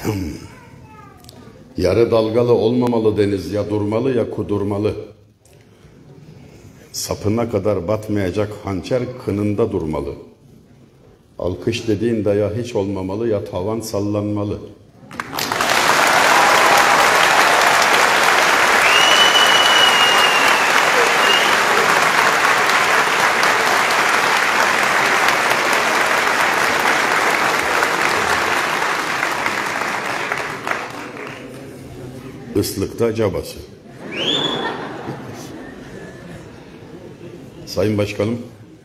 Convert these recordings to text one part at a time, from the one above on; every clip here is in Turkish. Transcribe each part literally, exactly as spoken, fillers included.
Yarı dalgalı olmamalı deniz, ya durmalı ya kudurmalı. Sapına kadar batmayacak hançer kınında durmalı. Alkış dediğin de ya hiç olmamalı ya tavan sallanmalı. Islıkta cabası. Sayın Başkanım,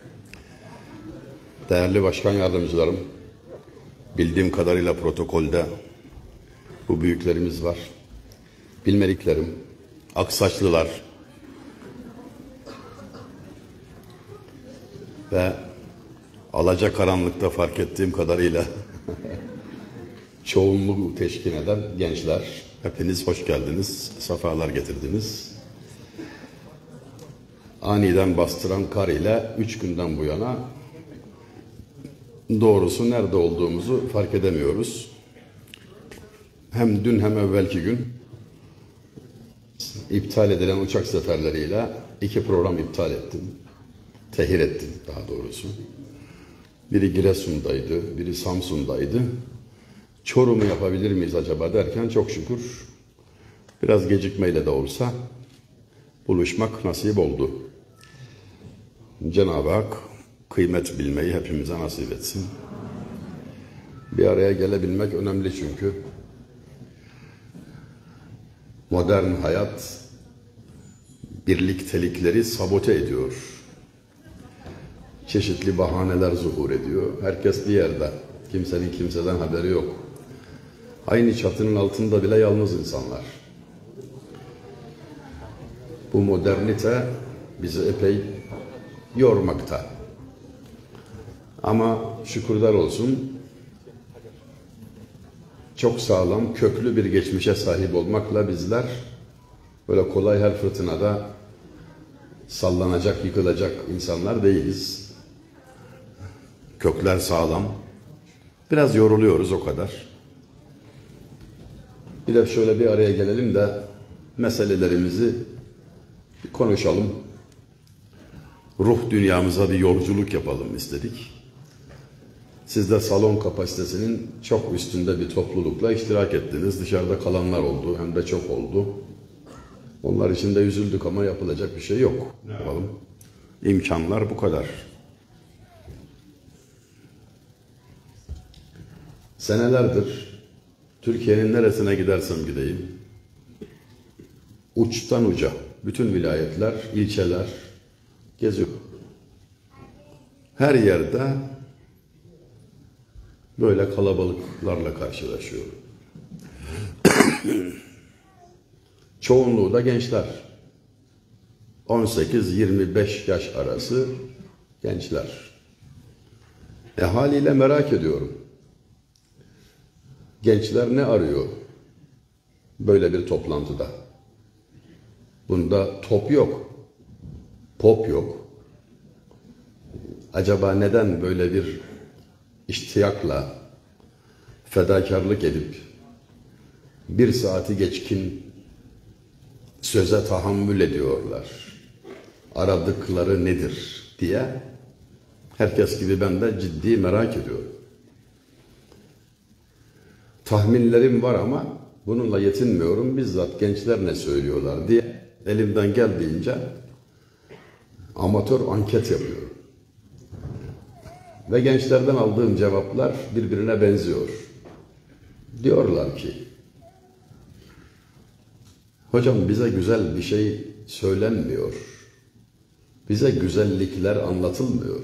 değerli başkan yardımcılarım, bildiğim kadarıyla protokolde bu büyüklerimiz var. Bilmediklerim, aksaçlılar ve alacakaranlıkta fark ettiğim kadarıyla çoğunluğu teşkil eden gençler, hepiniz hoş geldiniz, sefalar getirdiniz. Aniden bastıran kar ile üç günden bu yana doğrusu nerede olduğumuzu fark edemiyoruz. Hem dün hem evvelki gün iptal edilen uçak seferleriyle iki program iptal ettim. Tehir ettim daha doğrusu. Biri Giresun'daydı, biri Samsun'daydı. Çorum'u yapabilir miyiz acaba derken çok şükür biraz gecikmeyle de olsa buluşmak nasip oldu. Cenab-ı Hak kıymet bilmeyi hepimize nasip etsin. Bir araya gelebilmek önemli çünkü. Modern hayat birliktelikleri sabote ediyor. Çeşitli bahaneler zuhur ediyor. Herkes bir yerde. Kimsenin kimseden haberi yok. Aynı çatının altında bile yalnız insanlar. Bu modernite bizi epey yormakta. Ama şükürler olsun çok sağlam, köklü bir geçmişe sahip olmakla bizler böyle kolay her fırtınada sallanacak, yıkılacak insanlar değiliz. Kökler sağlam. Biraz yoruluyoruz o kadar. Bir de şöyle bir araya gelelim de meselelerimizi konuşalım. Ruh dünyamıza bir yolculuk yapalım istedik. Siz de salon kapasitesinin çok üstünde bir toplulukla iştirak ettiniz. Dışarıda kalanlar oldu, hem de çok oldu. Onlar için de üzüldük ama yapılacak bir şey yok. Ne yapalım? İmkanlar bu kadar. Senelerdir Türkiye'nin neresine gidersem gideyim, uçtan uca bütün vilayetler, ilçeler geziyor. Her yerde böyle kalabalıklarla karşılaşıyorum. Çoğunluğu da gençler. on sekiz yirmi beş yaş arası gençler. E haliyle merak ediyorum. Gençler ne arıyor böyle bir toplantıda? Bunda top yok, pop yok. Acaba neden böyle bir iştiyakla fedakarlık edip bir saati geçkin söze tahammül ediyorlar? Aradıkları nedir diye herkes gibi ben de ciddi merak ediyorum. Tahminlerim var ama bununla yetinmiyorum. Bizzat gençler ne söylüyorlar diye elimden geldiğince amatör anket yapıyorum. Ve gençlerden aldığım cevaplar birbirine benziyor. Diyorlar ki, hocam bize güzel bir şey söylenmiyor. Bize güzellikler anlatılmıyor.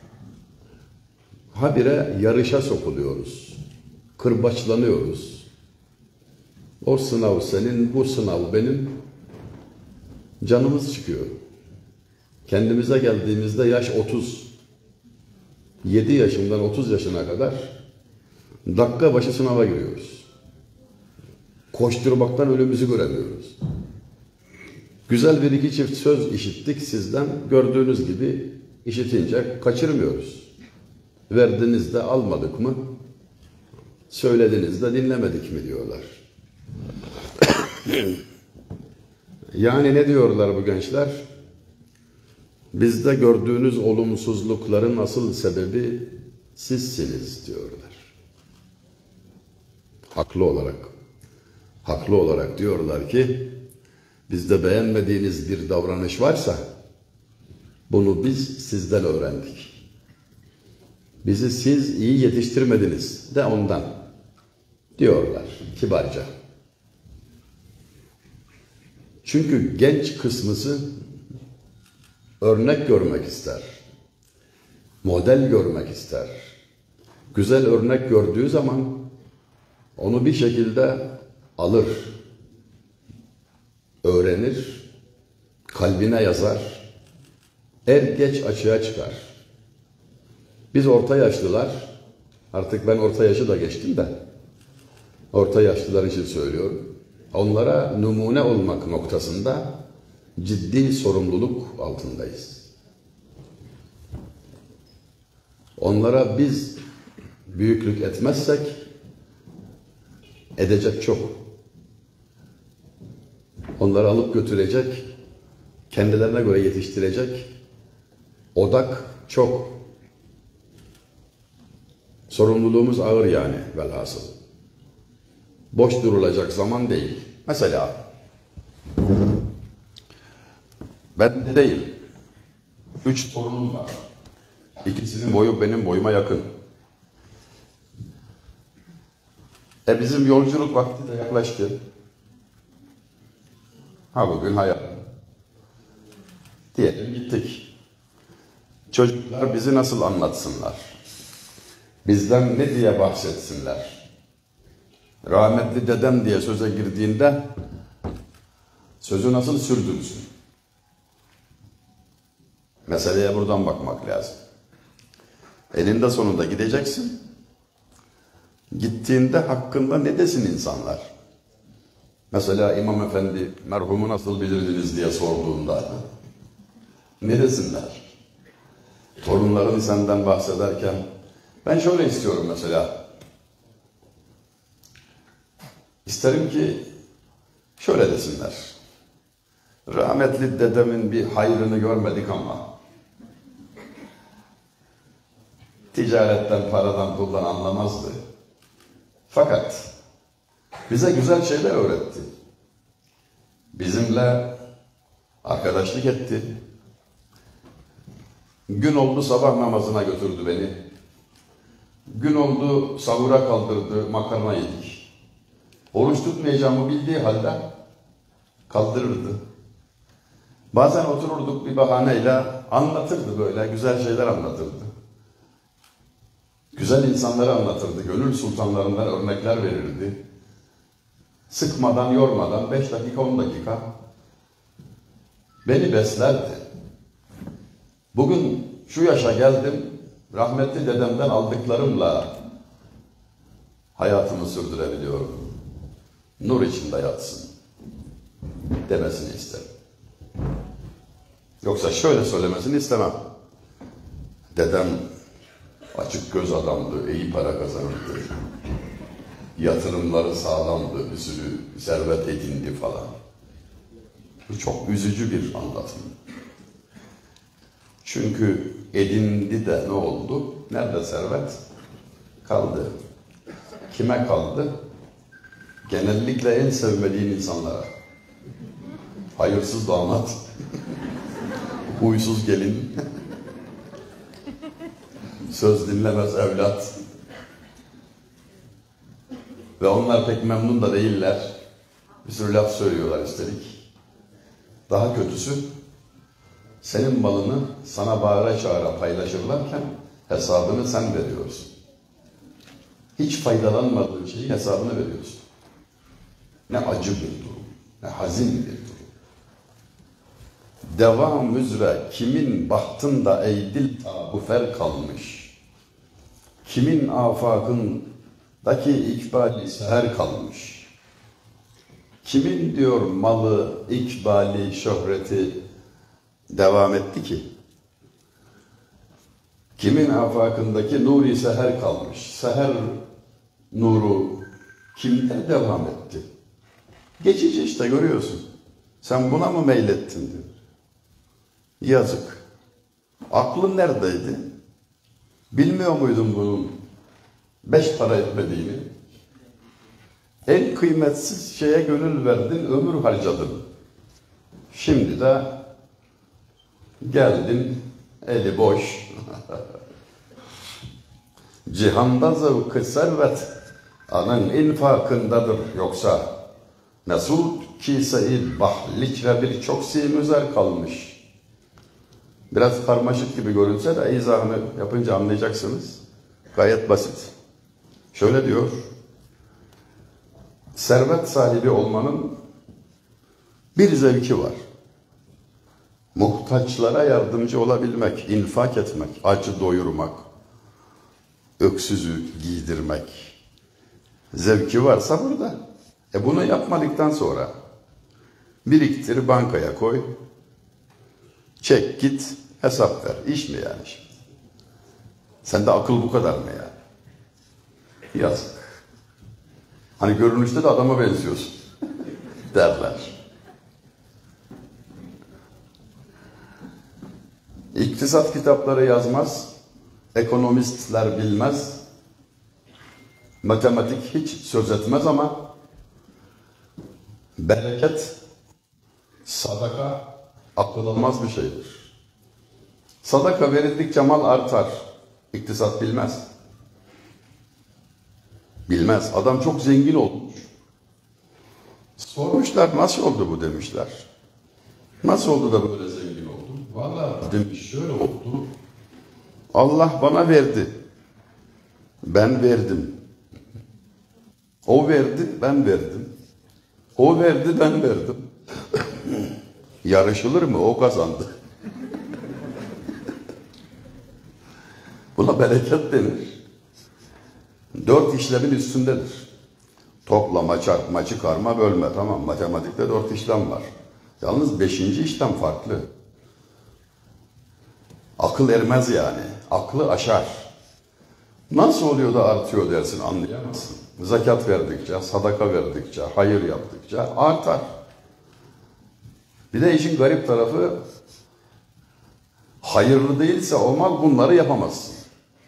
Habire yarışa sokuluyoruz. Kırbaçlanıyoruz. O sınav senin, bu sınav benim. Canımız çıkıyor. Kendimize geldiğimizde yaş otuz. yedi yaşından otuz yaşına kadar dakika başı sınava giriyoruz. Koşturmaktan önümüzü göremiyoruz. Güzel bir iki çift söz işittik sizden. Gördüğünüz gibi işitince kaçırmıyoruz. Verdiniz de almadık mı? söylediniz de dinlemedik mi diyorlar. Yani ne diyorlar bu gençler? Bizde gördüğünüz olumsuzlukların asıl sebebi sizsiniz diyorlar. Haklı olarak. Haklı olarak diyorlar ki bizde beğenmediğiniz bir davranış varsa bunu biz sizden öğrendik. Bizi siz iyi yetiştirmediniz de ondan diyorlar kibarca. Çünkü genç kısmısı örnek görmek ister. Model görmek ister. Güzel örnek gördüğü zaman onu bir şekilde alır, öğrenir, kalbine yazar, er geç açığa çıkar. Biz orta yaşlılar, artık ben orta yaşı da geçtim de, orta yaşlılar için söylüyorum. Onlara numune olmak noktasında ciddi sorumluluk altındayız. Onlara biz büyüklük etmezsek edecek çok. Onları alıp götürecek, kendilerine göre yetiştirecek odak çok. Sorumluluğumuz ağır yani velhasıl. Boş durulacak zaman değil. Mesela ben de değil. Üç torunum var. İkisinin boyu benim boyuma yakın. E bizim yolculuk vakti de yaklaştı. Ha bugün hayal. Diyelim gittik. Çocuklar bizi nasıl anlatsınlar? Bizden ne diye bahsetsinler? Rahmetli dedem diye söze girdiğinde sözü nasıl sürdürsün? Meseleye buradan bakmak lazım. Elinde sonunda gideceksin. Gittiğinde hakkında ne desin insanlar? Mesela İmam Efendi merhumu nasıl bilirdiniz diye sorduğunda ne desinler? Torunların senden bahsederken ben şöyle istiyorum mesela. İsterim ki şöyle desinler. Rahmetli dedemin bir hayrını görmedik ama ticaretten, paradan, puldan anlamazdı. Fakat bize güzel şeyler öğretti. Bizimle arkadaşlık etti. Gün oldu sabah namazına götürdü beni. Gün oldu sahura kaldırdı, makarna yedik. Oruç tutmayacağımı bildiği halde kaldırırdı. Bazen otururduk bir bahaneyle anlatırdı böyle, güzel şeyler anlatırdı. Güzel insanları anlatırdı, gönül sultanlarından örnekler verirdi. Sıkmadan, yormadan beş dakika, on dakika beni beslerdi. Bugün şu yaşa geldim, rahmetli dedemden aldıklarımla hayatımı sürdürebiliyorum. Nur içinde yatsın demesini isterim. Yoksa şöyle söylemesini istemem. Dedem açık göz adamdı, iyi para kazanırdı. Yatırımları sağlamdı, bir sürü servet edindi falan. Bu çok üzücü bir anlatım. Çünkü edindi de ne oldu? Nerede servet? Kaldı. Kime kaldı? Genellikle en sevmediğin insanlara. Hayırsız damat, huysuz gelin, söz dinlemez evlat. Ve onlar pek memnun da değiller. Bir sürü laf söylüyorlar üstelik. Daha kötüsü, senin malını sana bağıra çağıra paylaşırlarken hesabını sen veriyorsun. Hiç faydalanmadığın şeyin hesabını veriyorsun. Ne acı bir durum, ne hazin bir durum. Devam üzere kimin bahtında ey dil tabu fer kalmış, kimin afakındaki ikbali seher kalmış, kimin diyor malı, ikbali, şöhreti devam etti ki, kimin afakındaki nuri seher kalmış. Seher nuru kimde devam etti? Geçici işte, görüyorsun. Sen buna mı meylettin diyor. Yazık. Aklın neredeydi? Bilmiyor muydun bunun beş para etmediğini? En kıymetsiz şeye gönül verdin, ömür harcadın. Şimdi de geldin eli boş. Cihanda zevk-ı servet anın infakındadır yoksa Mesud kise-i bahlikre birçok simüzer kalmış. Biraz karmaşık gibi görünse de izahını yapınca anlayacaksınız. Gayet basit. Şöyle diyor: servet sahibi olmanın bir zevki var. Muhtaçlara yardımcı olabilmek, infak etmek, acı doyurmak, öksüzü giydirmek. Zevki varsa burada. E bunu yapmadıktan sonra biriktir, bankaya koy, çek git, hesap ver. İş mi yani şimdi? Sende akıl bu kadar mı yani? Yazık. Hani görünüşte de adama benziyorsun derler. İktisat kitapları yazmaz, ekonomistler bilmez, matematik hiç söz etmez ama bereket, sadaka akıl almaz bir şeydir. Sadaka verildikçe mal artar. İktisat bilmez. Bilmez. Adam çok zengin olmuş. Sormuşlar, nasıl oldu bu demişler. Nasıl oldu da böyle zengin oldun? Vallahi demiş, şöyle oldu. Allah bana verdi. Ben verdim. O verdi, ben verdim. O verdi, ben verdim. Yarışılır mı? O kazandı. Buna bereket denir. Dört işlemin üstündedir. Toplama, çarpma, çıkarma, bölme. Tamam, matematikte dört işlem var. Yalnız beşinci işlem farklı. Akıl ermez yani. Aklı aşar. Nasıl oluyor da artıyor dersin, anlayamazsın. Zekat verdikçe, sadaka verdikçe, hayır yaptıkça artar. Bir de işin garip tarafı, hayırlı değilse o mal, bunları yapamazsın.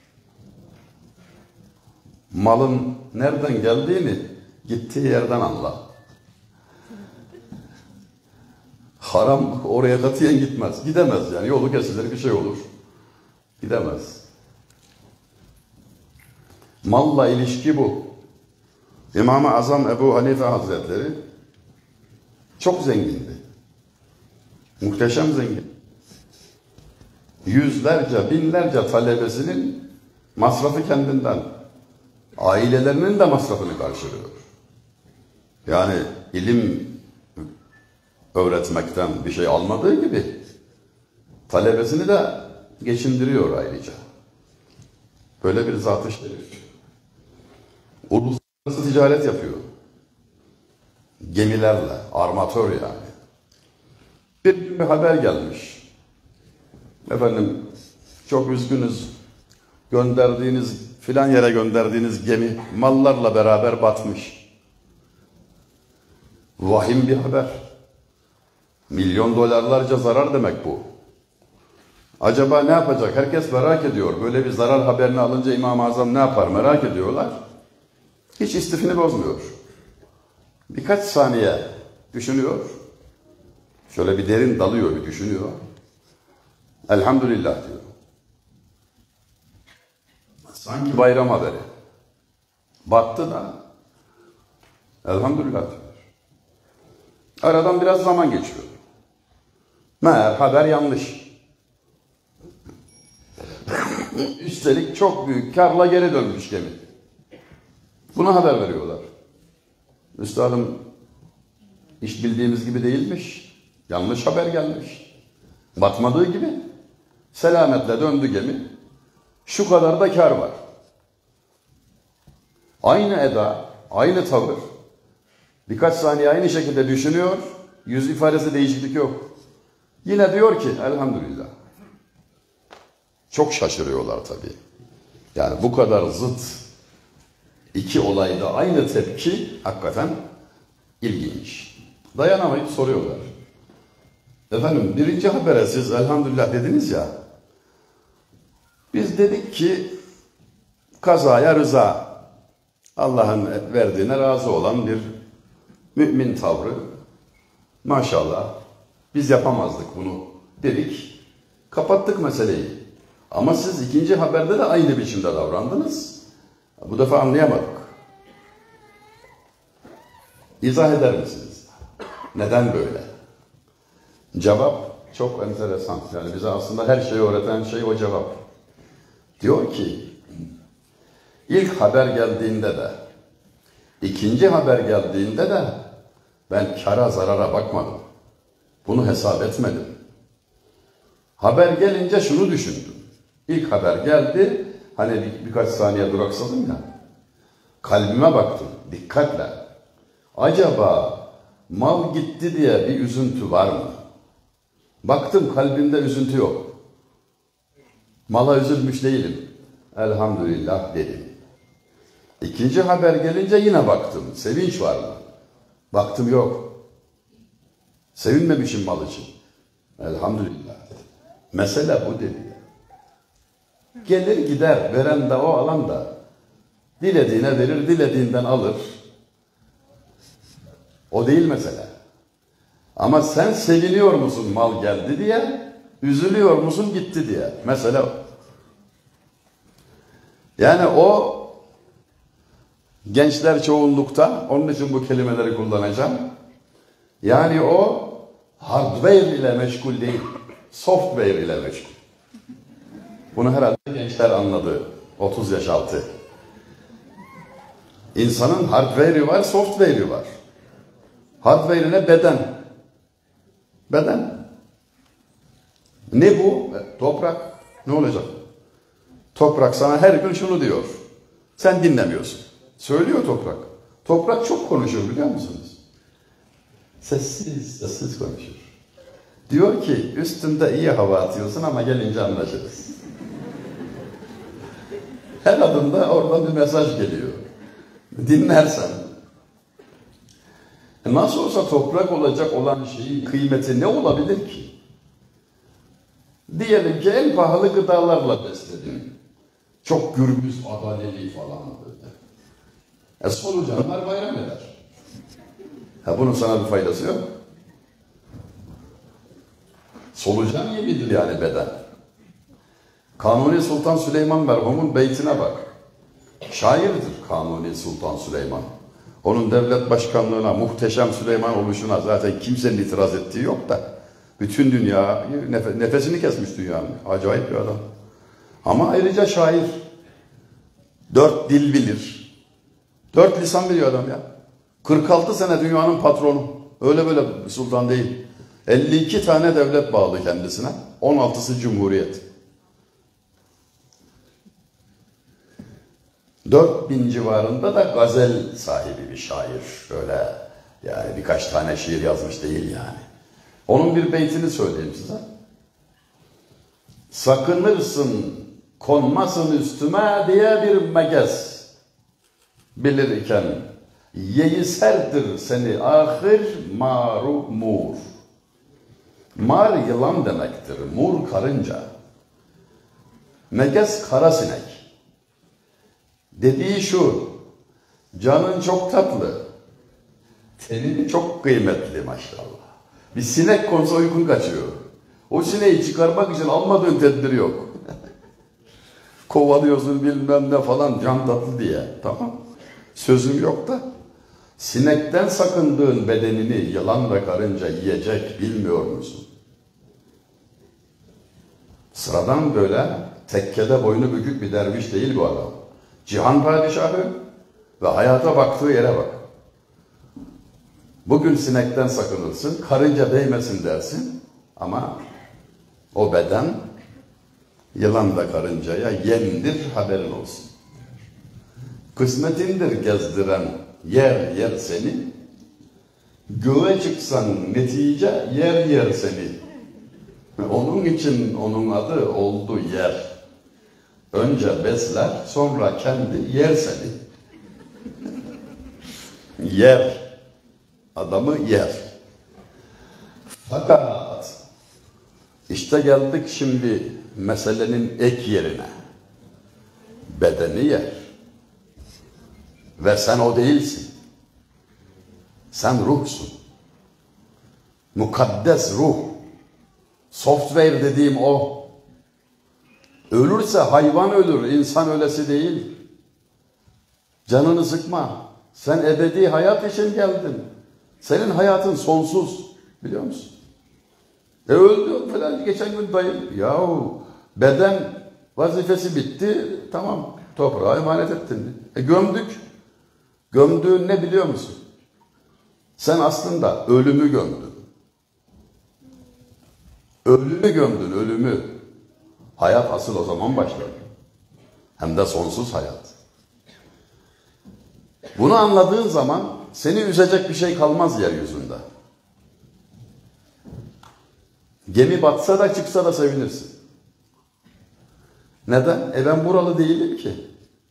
Malın nereden geldiğini gittiği yerden anla. Haram oraya katiyen gitmez. Gidemez yani. Yolu kesilir, bir şey olur. Gidemez. Malla ilişki bu. İmam-ı Azam Ebu Hanife Hazretleri çok zengindi. Muhteşem zengin. Yüzlerce, binlerce talebesinin masrafı kendinden. Ailelerinin de masrafını karşılıyor. Yani ilim öğretmekten bir şey almadığı gibi talebesini de geçindiriyor ayrıca. Böyle bir zat-ı şerif. Uluslararası ticaret yapıyor. Gemilerle, armatör yani. Bir gün bir haber gelmiş. Efendim, çok üzgünüz, gönderdiğiniz, filan yere gönderdiğiniz gemi mallarla beraber batmış. Vahim bir haber. Milyon dolarlarca zarar demek bu. Acaba ne yapacak? Herkes merak ediyor. Böyle bir zarar haberini alınca İmam-ı Azam ne yapar? Merak ediyorlar. Hiç istifini bozmuyor. Birkaç saniye düşünüyor. Şöyle bir derin dalıyor, bir düşünüyor. Elhamdülillah diyor. Sanki bayram haberi. Battı da elhamdülillah diyor. Aradan biraz zaman geçiyor. Meğer haber yanlış. Üstelik çok büyük karla geri dönmüş gemi. Buna haber veriyorlar. Üstadım, iş bildiğimiz gibi değilmiş. Yanlış haber gelmiş. Batmadığı gibi selametle döndü gemi. Şu kadar da kar var. Aynı eda, aynı tavır. Birkaç saniye aynı şekilde düşünüyor. Yüz ifadesi değişiklik yok. Yine diyor ki elhamdülillah. Çok şaşırıyorlar tabii. Yani bu kadar zıt İki olayda aynı tepki hakikaten ilginç. Dayanamayıp soruyorlar. Efendim birinci habere siz elhamdülillah dediniz ya. Biz dedik ki kazaya rıza. Allah'ın verdiğine razı olan bir mümin tavrı. Maşallah. Biz yapamazdık bunu dedik. Kapattık meseleyi. Ama siz ikinci haberde de aynı biçimde davrandınız. Bu defa anlayamadık. İzah eder misiniz? Neden böyle? Cevap çok enteresan. Yani bize aslında her şeyi öğreten şey o cevap. Diyor ki, ilk haber geldiğinde de, ikinci haber geldiğinde de ben kara zarara bakmadım. Bunu hesap etmedim. Haber gelince şunu düşündüm. İlk haber geldi, hani bir, birkaç saniye duraksadım ya, kalbime baktım dikkatle. Acaba mal gitti diye bir üzüntü var mı? Baktım kalbimde üzüntü yok. Mala üzülmüş değilim. Elhamdülillah dedim. İkinci haber gelince yine baktım. Sevinç var mı? Baktım yok. Sevinmemişim mal için. Elhamdülillah. Mesele bu dedi. Gelir gider. Veren de o, alan da. Dilediğine verir, dilediğinden alır. O değil mesele. Ama sen seviniyor musun mal geldi diye, üzülüyor musun gitti diye. Mesele o. Yani o gençler çoğunlukta, onun için bu kelimeleri kullanacağım. Yani o hardware ile meşgul değil, software ile meşgul. Bunu herhalde gençler anladı. otuz yaş altı. İnsanın hardware'i var, software'i var. Hardware ile beden. Beden. Ne bu? Toprak. Ne olacak? Toprak sana her gün şunu diyor. Sen dinlemiyorsun. Söylüyor toprak. Toprak çok konuşur biliyor musunuz? Sessiz, sessiz konuşur. Diyor ki üstünde iyi hava atıyorsun ama gelince anlaşırız. Her adımda oradan bir mesaj geliyor. Dinlersen. Nasıl olsa toprak olacak olan şeyin kıymeti ne olabilir ki? Diyelim ki en pahalı gıdalarla besledin. Çok gürbüz, adaleli falan böyle. E solucanlar bayram eder. Ha bunun sana bir faydası yok. Solucan yemidir yani beden. Kanuni Sultan Süleyman merhumun beytine bak. Şairdir Kanuni Sultan Süleyman. Onun devlet başkanlığına, muhteşem Süleyman oluşuna zaten kimsenin itiraz ettiği yok da bütün dünya nef- nefesini kesmiş dünyanın. Acayip bir adam. Ama ayrıca şair. Dört dil bilir. Dört lisan biliyor adam ya. kırk altı sene dünyanın patronu. Öyle böyle bir sultan değil. elli iki tane devlet bağlı kendisine. on altısı cumhuriyet. dört bin civarında da gazel sahibi bir şair. Öyle yani birkaç tane şiir yazmış değil yani. Onun bir beytini söyleyeyim size. Sakınırsın konmasın üstüme diye bir megez. Bilir iken yeyi serdir seni ahir maru mur. Mar yılan demektir. Mur karınca. Megez kara sinek. Dediği şu, canın çok tatlı, tenin çok kıymetli maşallah. Bir sinek konsa uykun kaçıyor. O sineği çıkarmak için almadığın tedbir yok. Kovalıyorsun bilmem ne falan, can tatlı diye. Tamam, sözüm yok da. Sinekten sakındığın bedenini yılan ve karınca yiyecek bilmiyor musun? Sıradan böyle tekkede boynu bükük bir derviş değil bu adam. Cihan padişahı ve hayata baktığı yere bak. Bugün sinekten sakınırsın, karınca değmesin dersin ama o beden yılan da karıncaya yemdir haberin olsun. Kısmetindir gezdiren yer yer seni, göğe çıksan netice yer yer seni. Onun için onun adı oldu yer. Önce besler, sonra kendi yer seni. yer. Adamı yer. Fakat işte geldik şimdi meselenin ek yerine. Bedeni yer. Ve sen o değilsin. Sen ruhsun. Mukaddes ruh. Software dediğim o. Ölürse hayvan ölür, insan ölesi değil. Canını sıkma. Sen ebedi hayat için geldin. Senin hayatın sonsuz. Biliyor musun? E öldü falan geçen gün dayım. Yahu beden vazifesi bitti. Tamam, toprağa emanet ettin. E gömdük. Gömdüğün ne biliyor musun? Sen aslında ölümü gömdün. Ölümü gömdün, ölümü. Hayat asıl o zaman başladı. Hem de sonsuz hayat. Bunu anladığın zaman seni üzecek bir şey kalmaz yeryüzünde. Gemi batsa da çıksa da sevinirsin. Neden? E ben buralı değilim ki.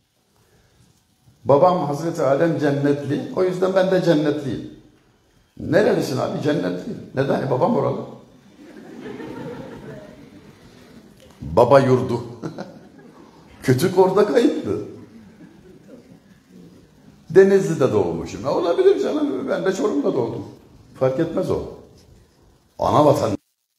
Babam Hazreti Adem cennetli, o yüzden ben de cennetliyim. Nerelisin abi? Cennetliyim. Neden? E babam oralı. Baba yurdu. Kütük orada kayıtlı. Denizli'de doğmuşum. E olabilir canım. Ben de Çorum'da doğdum. Fark etmez o. Ana vatan.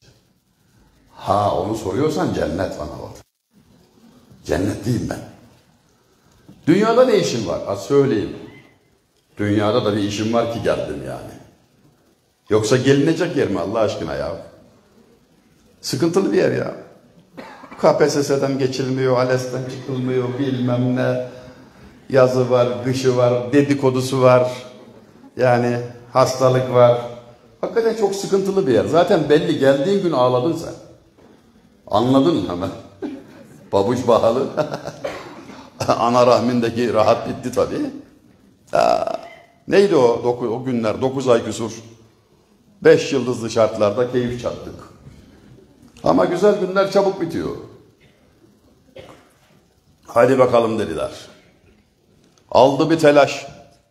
Ha onu soruyorsan cennet ana vatan. Cennetliyim ben. Dünyada ne işim var? Ha söyleyeyim. Dünyada da bir işim var ki geldim yani. Yoksa gelinecek yer mi Allah aşkına ya? Sıkıntılı bir yer ya. K P S S'den geçilmiyor, ALES'ten çıkılmıyor, bilmem ne. Yazı var, kışı var, dedikodusu var. Yani hastalık var. Hakikaten çok sıkıntılı bir yer. Zaten belli, geldiğin gün ağladın sen. Anladın hemen. Babuş bahalı. Ana rahmindeki rahat bitti tabii. Aa, neydi o, doku, o günler? Dokuz ay küsur. Beş yıldızlı şartlarda keyif çattık. Ama güzel günler çabuk bitiyor. Hadi bakalım dediler. Aldı bir telaş.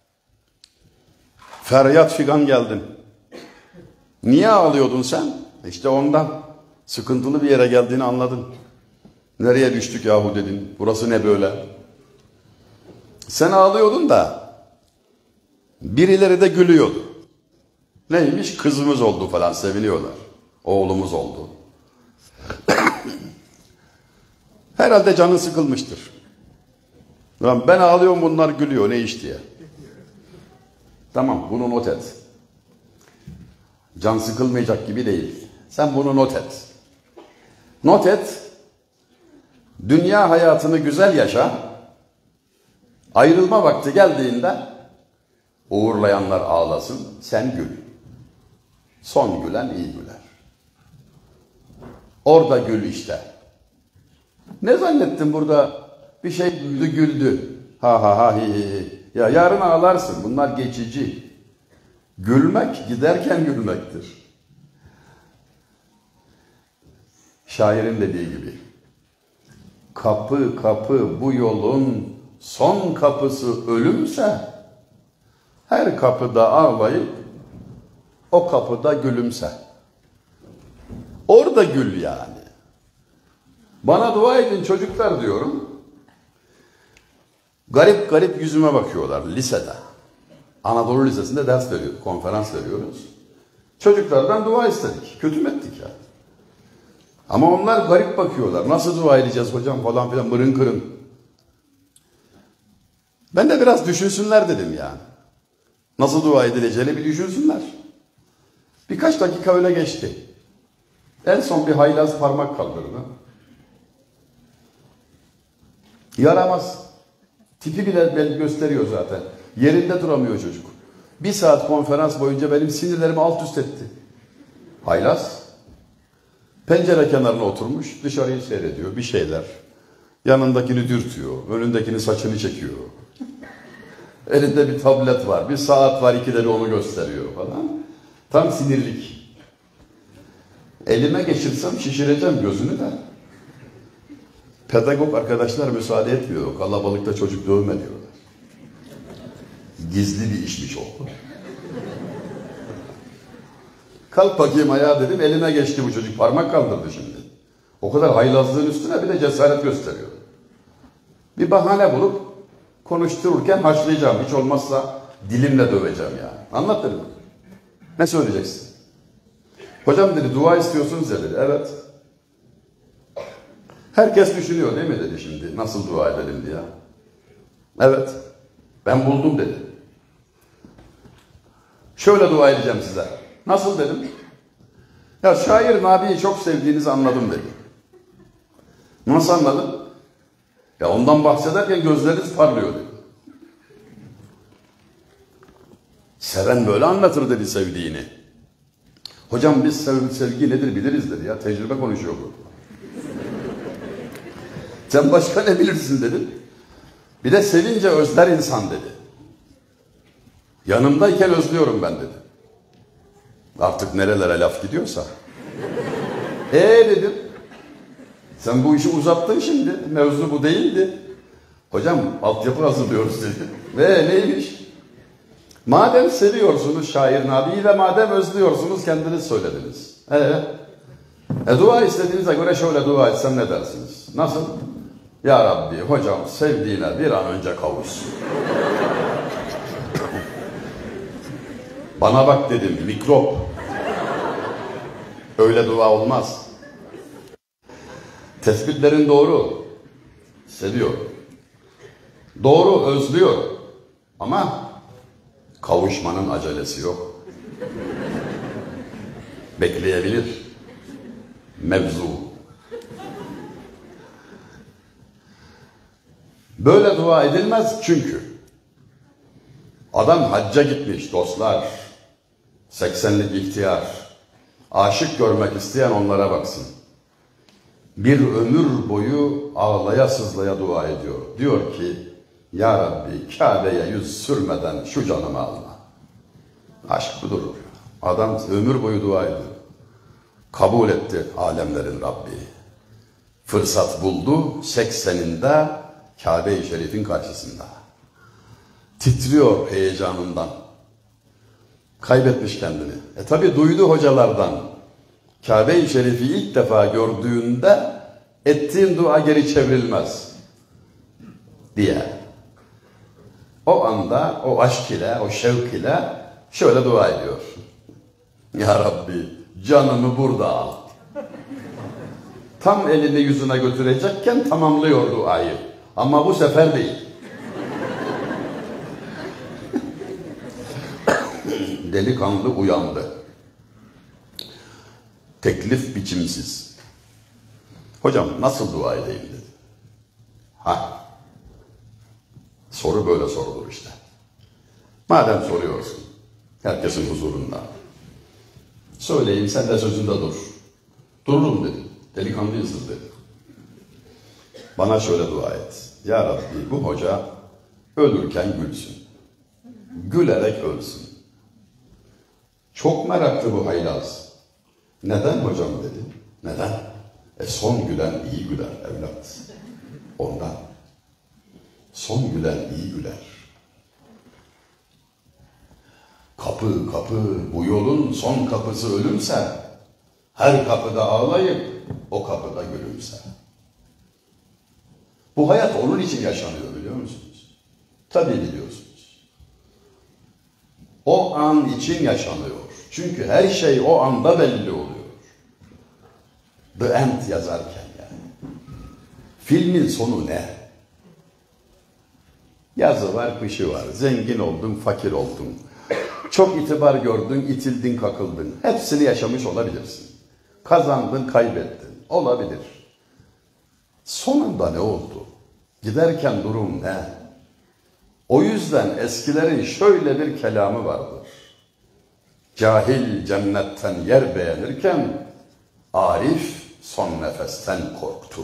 Feryat figan geldin. Niye ağlıyordun sen? İşte ondan. Sıkıntılı bir yere geldiğini anladın. Nereye düştük yahu dedin. Burası ne böyle? Sen ağlıyordun da birileri de gülüyordu. Neymiş? Kızımız oldu falan seviniyorlar. Oğlumuz oldu. Herhalde canın sıkılmıştır. Ben ağlıyorum bunlar gülüyor ne iş diye. Tamam bunu not et. Can sıkılmayacak gibi değil. Sen bunu not et. Not et. Dünya hayatını güzel yaşa. Ayrılma vakti geldiğinde uğurlayanlar ağlasın. Sen gül. Son gülen iyi güler. Orada gül işte. Ne zannettin burada bir şey güldü güldü. Ha ha ha hi hi. Ya yarın ağlarsın. Bunlar geçici. Gülmek giderken gülmektir. Şairin dediği gibi. Kapı kapı bu yolun son kapısı ölümse her kapıda ağlayıp o kapıda gülümse. Orada gül yani. Bana dua edin çocuklar diyorum. Garip garip yüzüme bakıyorlar lisede. Anadolu Lisesi'nde ders veriyoruz, konferans veriyoruz. Çocuklardan dua istedik. Kötü mü ettik ya? Ama onlar garip bakıyorlar. Nasıl dua edeceğiz hocam falan filan mırın kırın. Ben de biraz düşünsünler dedim yani. Nasıl dua edileceğini bir düşünsünler. Birkaç dakika öyle geçti. En son bir haylaz parmak kaldırdı. Yaramaz. Tipi bile belli gösteriyor zaten. Yerinde duramıyor çocuk. Bir saat konferans boyunca benim sinirlerimi alt üst etti. Haylaz. Pencere kenarına oturmuş, dışarıyı seyrediyor, bir şeyler. Yanındakini dürtüyor, önündekini saçını çekiyor. Elinde bir tablet var, bir saat var, ikileri onu gösteriyor falan. Tam sinirlik. Elime geçirsem şişireceğim gözünü de. Pedagog arkadaşlar müsaade etmiyor. Kalabalıkta çocuk dövme diyorlar. Gizli bir işmiş oldu. Kalk bakayım ayağa dedim, elime geçti bu çocuk, parmak kaldırdı şimdi. O kadar haylazlığın üstüne bir de cesaret gösteriyor. Bir bahane bulup konuştururken haşlayacağım, hiç olmazsa dilimle döveceğim yani. Anlat dedim. Ne söyleyeceksin? Hocam dedi, dua istiyorsunuz ya dedi. Evet. Herkes düşünüyor değil mi dedi şimdi, nasıl dua edelim diye. Evet. Ben buldum dedi. Şöyle dua edeceğim size. Nasıl dedim? Ya şair Nabi'yi çok sevdiğinizi anladım dedi. Nasıl anladın? Ya ondan bahsederken gözleriniz parlıyor dedi. Seven böyle anlatır dedi sevdiğini. Hocam biz sev sevgi nedir biliriz dedi ya. Tecrübe konuşuyor bu. Sen başka ne bilirsin dedim. Bir de sevince özler insan dedi. Yanımdayken özlüyorum ben dedi. Artık nerelere laf gidiyorsa. Eee dedim. Sen bu işi uzattın şimdi. Mevzu bu değildi. Hocam altyapı hazırlıyoruz dedi. Ve neymiş? Madem seviyorsunuz şair Nabi'yi ve madem özlüyorsunuz kendiniz söylediniz. Ee, e, dua istediğinize göre şöyle dua etsem ne dersiniz? Nasıl? Ya Rabbi hocam sevdiğine bir an önce kavuşsun. Bana bak dedim, mikrop. Öyle dua olmaz. Tespitlerin doğru. Seviyor. Doğru, özlüyor. Ama kavuşmanın acelesi yok. Bekleyebilir. Mevzu. Böyle dua edilmez çünkü. Adam hacca gitmiş dostlar. seksenlik ihtiyar. Aşık görmek isteyen onlara baksın. Bir ömür boyu ağlaya sızlaya dua ediyor. Diyor ki, Ya Rabbi Kabe'ye yüz sürmeden şu canımı alma. Aşk budur. Adam ömür boyu dua ediyor. Kabul etti alemlerin Rabbi. Fırsat buldu sekseninde Kabe-i Şerif'in karşısında. Titriyor heyecanından. Kaybetmiş kendini. E tabi duydu hocalardan. Kabe-i Şerif'i ilk defa gördüğünde ettiğin dua geri çevrilmez diye. O anda o aşk ile, o şevk ile şöyle dua ediyor. Ya Rabbi canımı burada al. Tam elini yüzüne götürecekken tamamlıyor duayı. Ama bu sefer değil. Delikanlı uyandı. Teklif biçimsiz. Hocam nasıl dua edeyim dedi. Ha. Soru böyle sorulur işte. Madem soruyorsun, herkesin huzurunda. Söyleyeyim sen de sözünde dur. Dururum dedi. Delikanlıyızdır dedi. Bana şöyle dua et. Ya Rabbi bu hoca ölürken gülsün. Gülerek ölsün. Çok meraklı bu haylaz. Neden hocam dedi. Neden? E son gülen iyi güler evlat. Ondan. Son gülen iyi güler. Kapı kapı bu yolun son kapısı ölümse, her kapıda ağlayıp o kapıda gülümse. Bu hayat onun için yaşanıyor biliyor musunuz? Tabii biliyorsunuz. O an için yaşanıyor. Çünkü her şey o anda belli oluyor. The End yazarken yani. Filmin sonu ne? Yazı var, kışı var. Zengin oldun, fakir oldun. Çok itibar gördün, itildin, kakıldın. Hepsini yaşamış olabilirsin. Kazandın, kaybettin. Olabilir. Sonunda ne oldu? Giderken durum ne? O yüzden eskilerin şöyle bir kelamı vardır. Cahil cennetten yer beğenirken arif son nefesten korktu.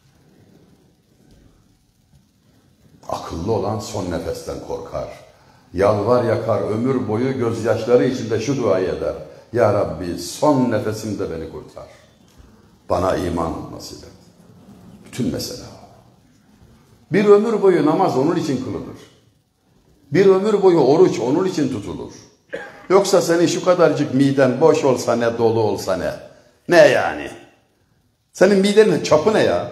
Akıllı olan son nefesten korkar. Yalvar yakar ömür boyu gözyaşları içinde şu duayı eder. Ya Rabbi son nefesimde beni kurtar. Bana iman nasip et. Bütün mesele. Bir ömür boyu namaz onun için kılınır. Bir ömür boyu oruç onun için tutulur. Yoksa senin şu kadarcık miden boş olsa ne, dolu olsa ne? Ne yani? Senin midenin çapı ne ya?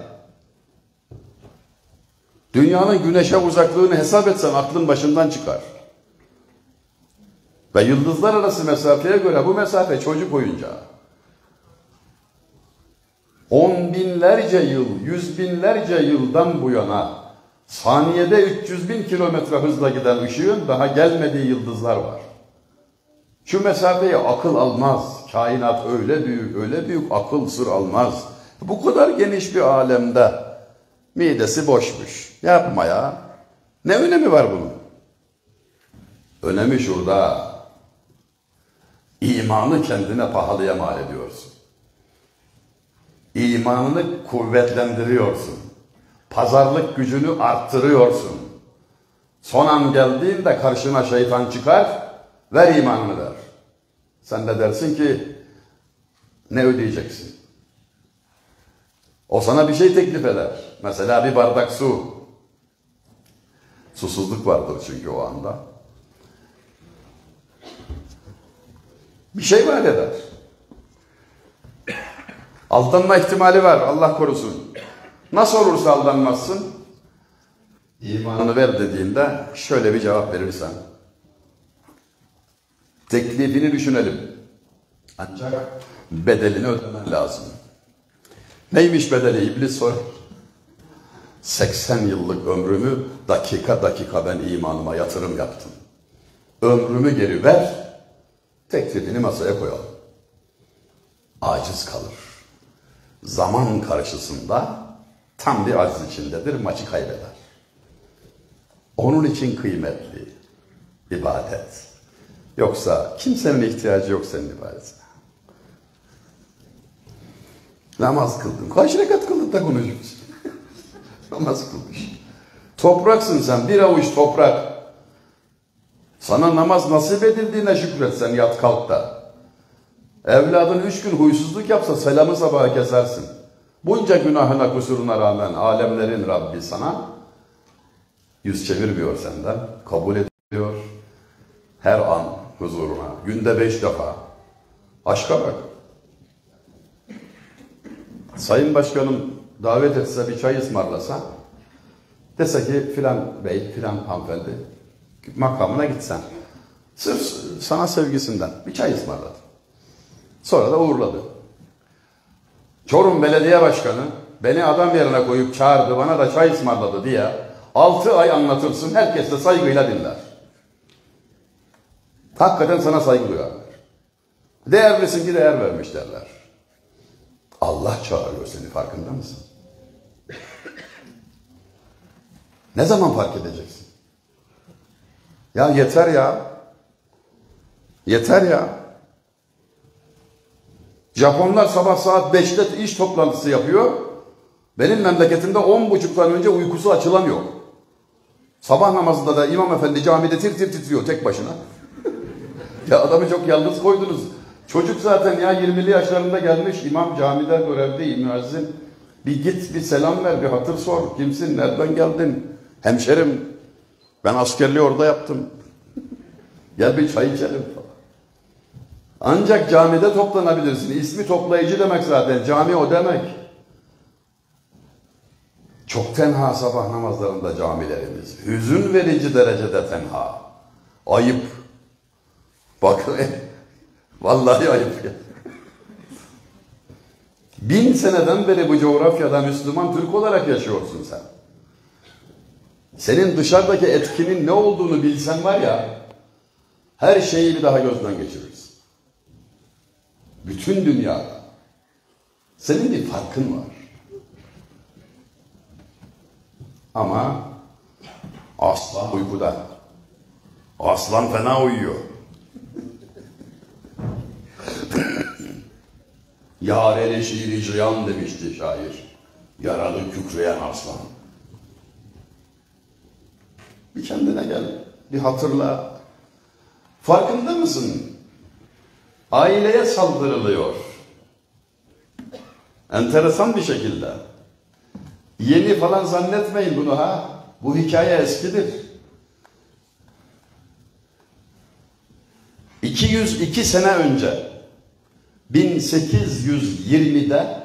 Dünyanın güneşe uzaklığını hesap etsen aklın başından çıkar. Ve yıldızlar arası mesafeye göre bu mesafe çocuk oyuncağı. On binlerce yıl, yüz binlerce yıldan bu yana saniyede üç yüz bin kilometre hızla giden ışığın daha gelmediği yıldızlar var. Şu mesafeyi akıl almaz. Kainat öyle büyük, öyle büyük, akıl sır almaz. Bu kadar geniş bir alemde midesi boşmuş. Yapma ya. Ne önemi var bunun? Önemi şurada. İmanı kendine pahalıya mal ediyorsun. İmanını kuvvetlendiriyorsun. Pazarlık gücünü arttırıyorsun. Son an geldiğinde karşına şeytan çıkar, ver imanını der. Sen de dersin ki ne ödeyeceksin? O sana bir şey teklif eder. Mesela bir bardak su. Susuzluk vardır çünkü o anda. Bir şey vaat eder. Aldanma ihtimali var, Allah korusun. Nasıl olursa aldanmazsın. İmanını ver dediğinde şöyle bir cevap verirsen. Teklifini düşünelim. Ancak bedelini ödemen lazım. Neymiş bedeli? İblis sorar. seksen yıllık ömrümü dakika dakika ben imanıma yatırım yaptım. Ömrümü geri ver, teklifini masaya koyalım. Aciz kalır. Zaman karşısında tam bir aciz içindedir, maçı kaybeder. Onun için kıymetli ibadet. Yoksa kimsenin ihtiyacı yok senin ibadetine. Namaz kıldın. Kaç rekat kıldın da konuşuyorsun? Namaz kılmış. Topraksın sen, bir avuç toprak. Sana namaz nasip edildiğine şükretsen, yat kalk da. Evladın üç gün huysuzluk yapsa selamı sabaha kesersin. Bunca günahına kusuruna rağmen alemlerin Rabbi sana yüz çevirmiyor senden. Kabul ediyor. Her an huzuruna. Günde beş defa. Aşka bak. Sayın Başkanım davet etse, bir çay ısmarlasa, dese ki filan bey, filan hanımefendi makamına gitsen. Sırf sana sevgisinden bir çay ısmarladı. Sonra da uğurladı. Çorum Belediye Başkanı beni adam yerine koyup çağırdı, bana da çay ısmarladı diye altı ay anlatırsın, herkes de saygıyla dinler. Hakikaten sana saygı duyarlar. Değerlisin ki değer vermiş derler. Allah çağırıyor seni, farkında mısın? Ne zaman fark edeceksin? Ya yeter ya. Yeter ya. Japonlar sabah saat beşte iş toplantısı yapıyor. Benim memleketimde on buçuktan önce uykusu açılamıyor. Sabah namazında da imam efendi camide tir tir titriyor tek başına. Ya adamı çok yalnız koydunuz. Çocuk zaten ya yirmili yaşlarında gelmiş, imam camide görevde, müezzin. Bir git, bir selam ver, bir hatır sor. Kimsin, nereden geldin? Hemşerim, ben askerliği orada yaptım. Gel bir çay içelim falan. Ancak camide toplanabilirsin. İsmi toplayıcı demek zaten. Cami o demek. Çok tenha sabah namazlarında camilerimiz. Hüzün verici derecede tenha. Ayıp. Bakın, vallahi ayıp ya. Bin seneden beri bu coğrafyada Müslüman Türk olarak yaşıyorsun sen. Senin dışarıdaki etkinin ne olduğunu bilsen var ya, her şeyi bir daha gözden geçirirsin. Bütün dünyada senin bir farkın var. Ama aslan uykuda. Aslan fena uyuyor. Yareli şiiri cihan demişti şair. Yaralı kükreyen aslan. Bir kendine gel. Bir hatırla. Farkında mısın? Aileye saldırılıyor. Enteresan bir şekilde. Yeni falan zannetmeyin bunu ha. Bu hikaye eskidir. iki yüz iki sene önce bin sekiz yüz yirmide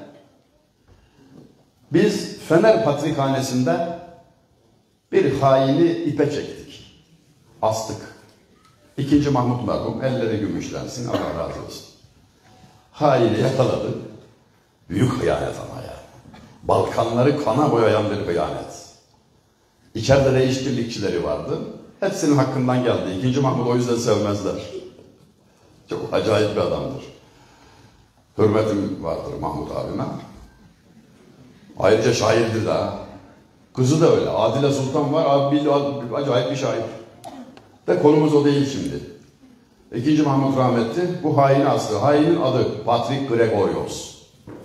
biz Fener Patrikhanesi'nde bir haini ipe çektik. Astık. İkinci Mahmut merhum, elleri gümüşlensin, Allah razı olsun. Haini yakaladı. Büyük hıyanet ama ya. Balkanları kana boyayan bir hıyanet. İçeride de işbirlikçileri vardı. Hepsinin hakkından geldi. İkinci Mahmut o yüzden sevmezler. Çok acayip bir adamdır. Hürmetim vardır Mahmut abime. Ayrıca şairdir daha. Kızı da öyle. Adile Sultan var. Abi, acayip bir şair. De konumuz o değil şimdi. İkinci Mahmut rahmetli bu haini astı. Hainin adı Patrick Gregorios.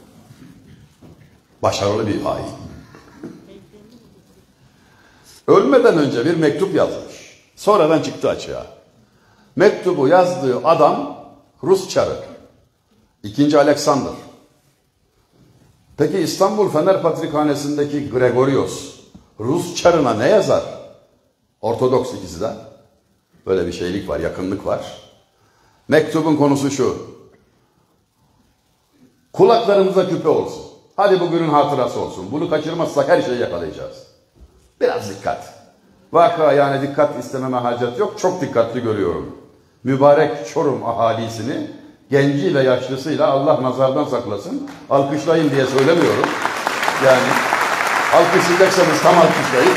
Başarılı bir hain. Ölmeden önce bir mektup yazmış. Sonradan çıktı açığa. Mektubu yazdığı adam Rus çarı. İkinci Alexander. Peki İstanbul Fener Patrikhanesi'ndeki Gregorios Rus çarına ne yazar? Ortodoks ikisi de. Böyle bir şeylik var, yakınlık var. Mektubun konusu şu. Kulaklarımıza küpe olsun. Hadi bugünün hatırası olsun. Bunu kaçırmazsak her şeyi yakalayacağız. Biraz dikkat. Vaka yani dikkat istememe hacet yok. Çok dikkatli görüyorum. Mübarek Çorum ahalisini genciyle yaşlısıyla Allah nazardan saklasın. Alkışlayın diye söylemiyorum. Yani alkışlayacaksanız tam alkışlayın.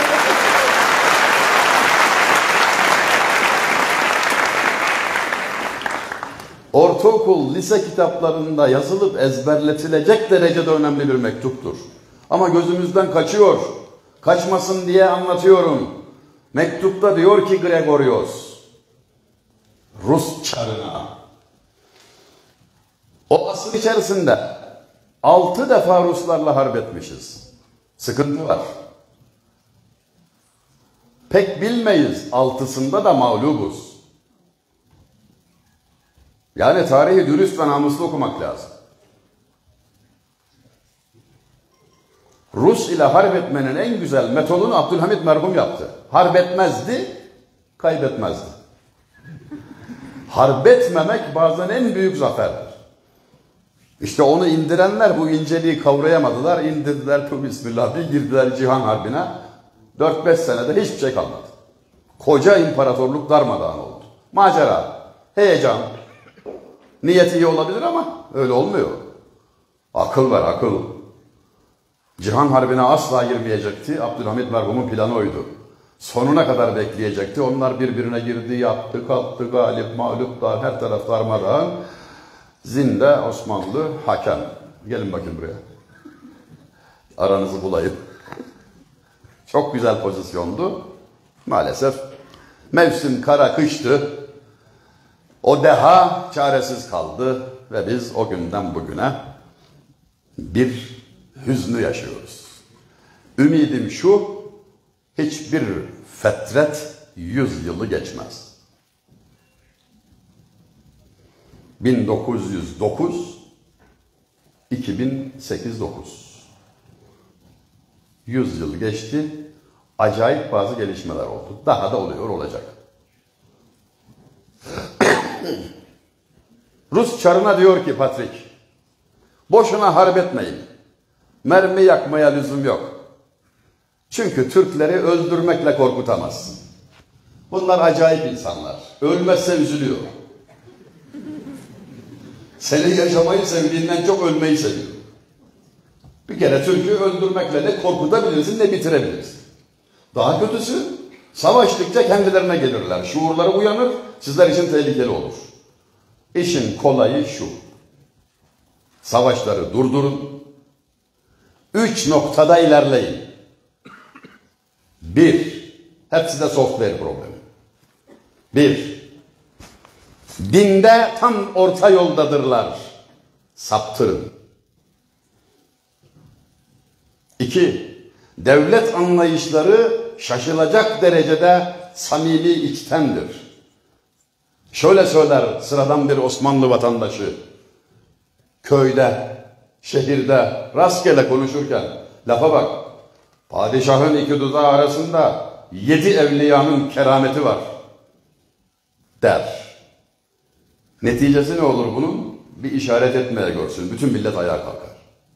Ortaokul, lise kitaplarında yazılıp ezberletilecek derecede önemli bir mektuptur. Ama gözümüzden kaçıyor. Kaçmasın diye anlatıyorum. Mektupta diyor ki Gregorios, Rus çarına, o asır içerisinde altı defa Ruslarla harp etmişiz. Sıkıntı var. Pek bilmeyiz, altısında da mağlubuz. Yani tarihi dürüst ve namuslu okumak lazım. Rus ile harp etmenin en güzel metodunu Abdülhamit merhum yaptı. Harp etmezdi, kaybetmezdi. Harp etmemek bazen en büyük zaferdir. İşte onu indirenler bu inceliği kavrayamadılar. İndirdiler, tüm bismillah diye girdiler Cihan Harbi'ne. dört beş senede hiçbir şey kalmadı. Koca imparatorluk darmadağın oldu. Macera, heyecan, niyet iyi olabilir ama öyle olmuyor. Akıl ver, akıl. Cihan Harbi'ne asla girmeyecekti. Abdülhamit merhumun planı oydu. Sonuna kadar bekleyecekti. Onlar birbirine girdi, yattı, kalktı, galip, mağlup da her taraf darmadağın. Zinde Osmanlı hakem. Gelin bakın buraya. Aranızı bulayım. Çok güzel pozisyondu. Maalesef mevsim kara kıştı. O deha çaresiz kaldı ve biz o günden bugüne bir hüznü yaşıyoruz. Ümidim şu, hiçbir fetret yüz yılı geçmez. bin dokuz yüz dokuz iki bin sekiz dokuz yüz yıl geçti, acayip bazı gelişmeler oldu. Daha da oluyor, olacak. Rus çarına diyor ki Patrik, boşuna harp etmeyin. Mermi yakmaya lüzum yok. Çünkü Türkleri öldürmekle korkutamazsın. Bunlar acayip insanlar. Ölmezse üzülüyor. Seni yaşamayı sevdiğinden çok ölmeyi seviyor. Bir kere Türk'ü öldürmekle ne korkutabilirsin ne bitirebilirsin. Daha kötüsü savaştıkça kendilerine gelirler. Şuurları uyanır, sizler için tehlikeli olur. İşin kolayı şu. Savaşları durdurun. Üç noktada ilerleyin. Bir, hepsi de software problemi. Bir, dinde tam orta yoldadırlar. Saptırın. İki, devlet anlayışları şaşılacak derecede samimi içtendir. Şöyle söyler sıradan bir Osmanlı vatandaşı, köyde, şehirde rastgele konuşurken, lafa bak, padişahın iki dudağı arasında yedi evliyanın kerameti var der. Neticesi ne olur bunun? Bir işaret etmeye görsün. Bütün millet ayağa kalkar.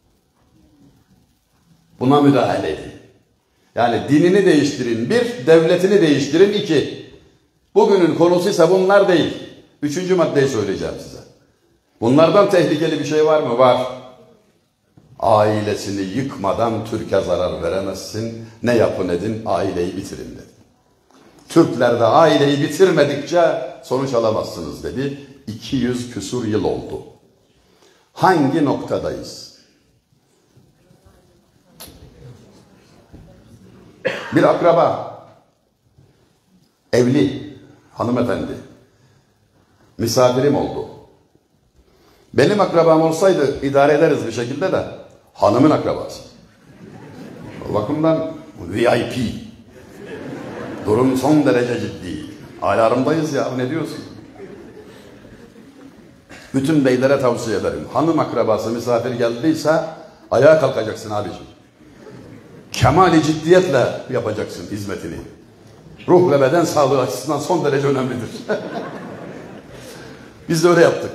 Buna müdahale edin. Yani dinini değiştirin bir, devletini değiştirin iki. Bugünün konusu ise bunlar değil. Üçüncü maddeyi söyleyeceğim size. Bunlardan tehlikeli bir şey var mı? Var. Ailesini yıkmadan Türk'e zarar veremezsin. Ne yapın edin, aileyi bitirin dedi. Türkler de aileyi bitirmedikçe sonuç alamazsınız dedi. iki yüz küsur yıl oldu. Hangi noktadayız? Bir akraba, evli, hanımefendi, misafirim oldu. Benim akrabam olsaydı idare ederiz bir şekilde de, hanımın akrabası. O bakımdan V I P. Durum son derece ciddi. Alarmdayız ya, ne diyorsun? Bütün beylere tavsiye ederim. Hanım akrabası misafir geldiyse ayağa kalkacaksın abiciğim. Kemali ciddiyetle yapacaksın hizmetini. Ruh ve beden sağlığı açısından son derece önemlidir. Biz de öyle yaptık.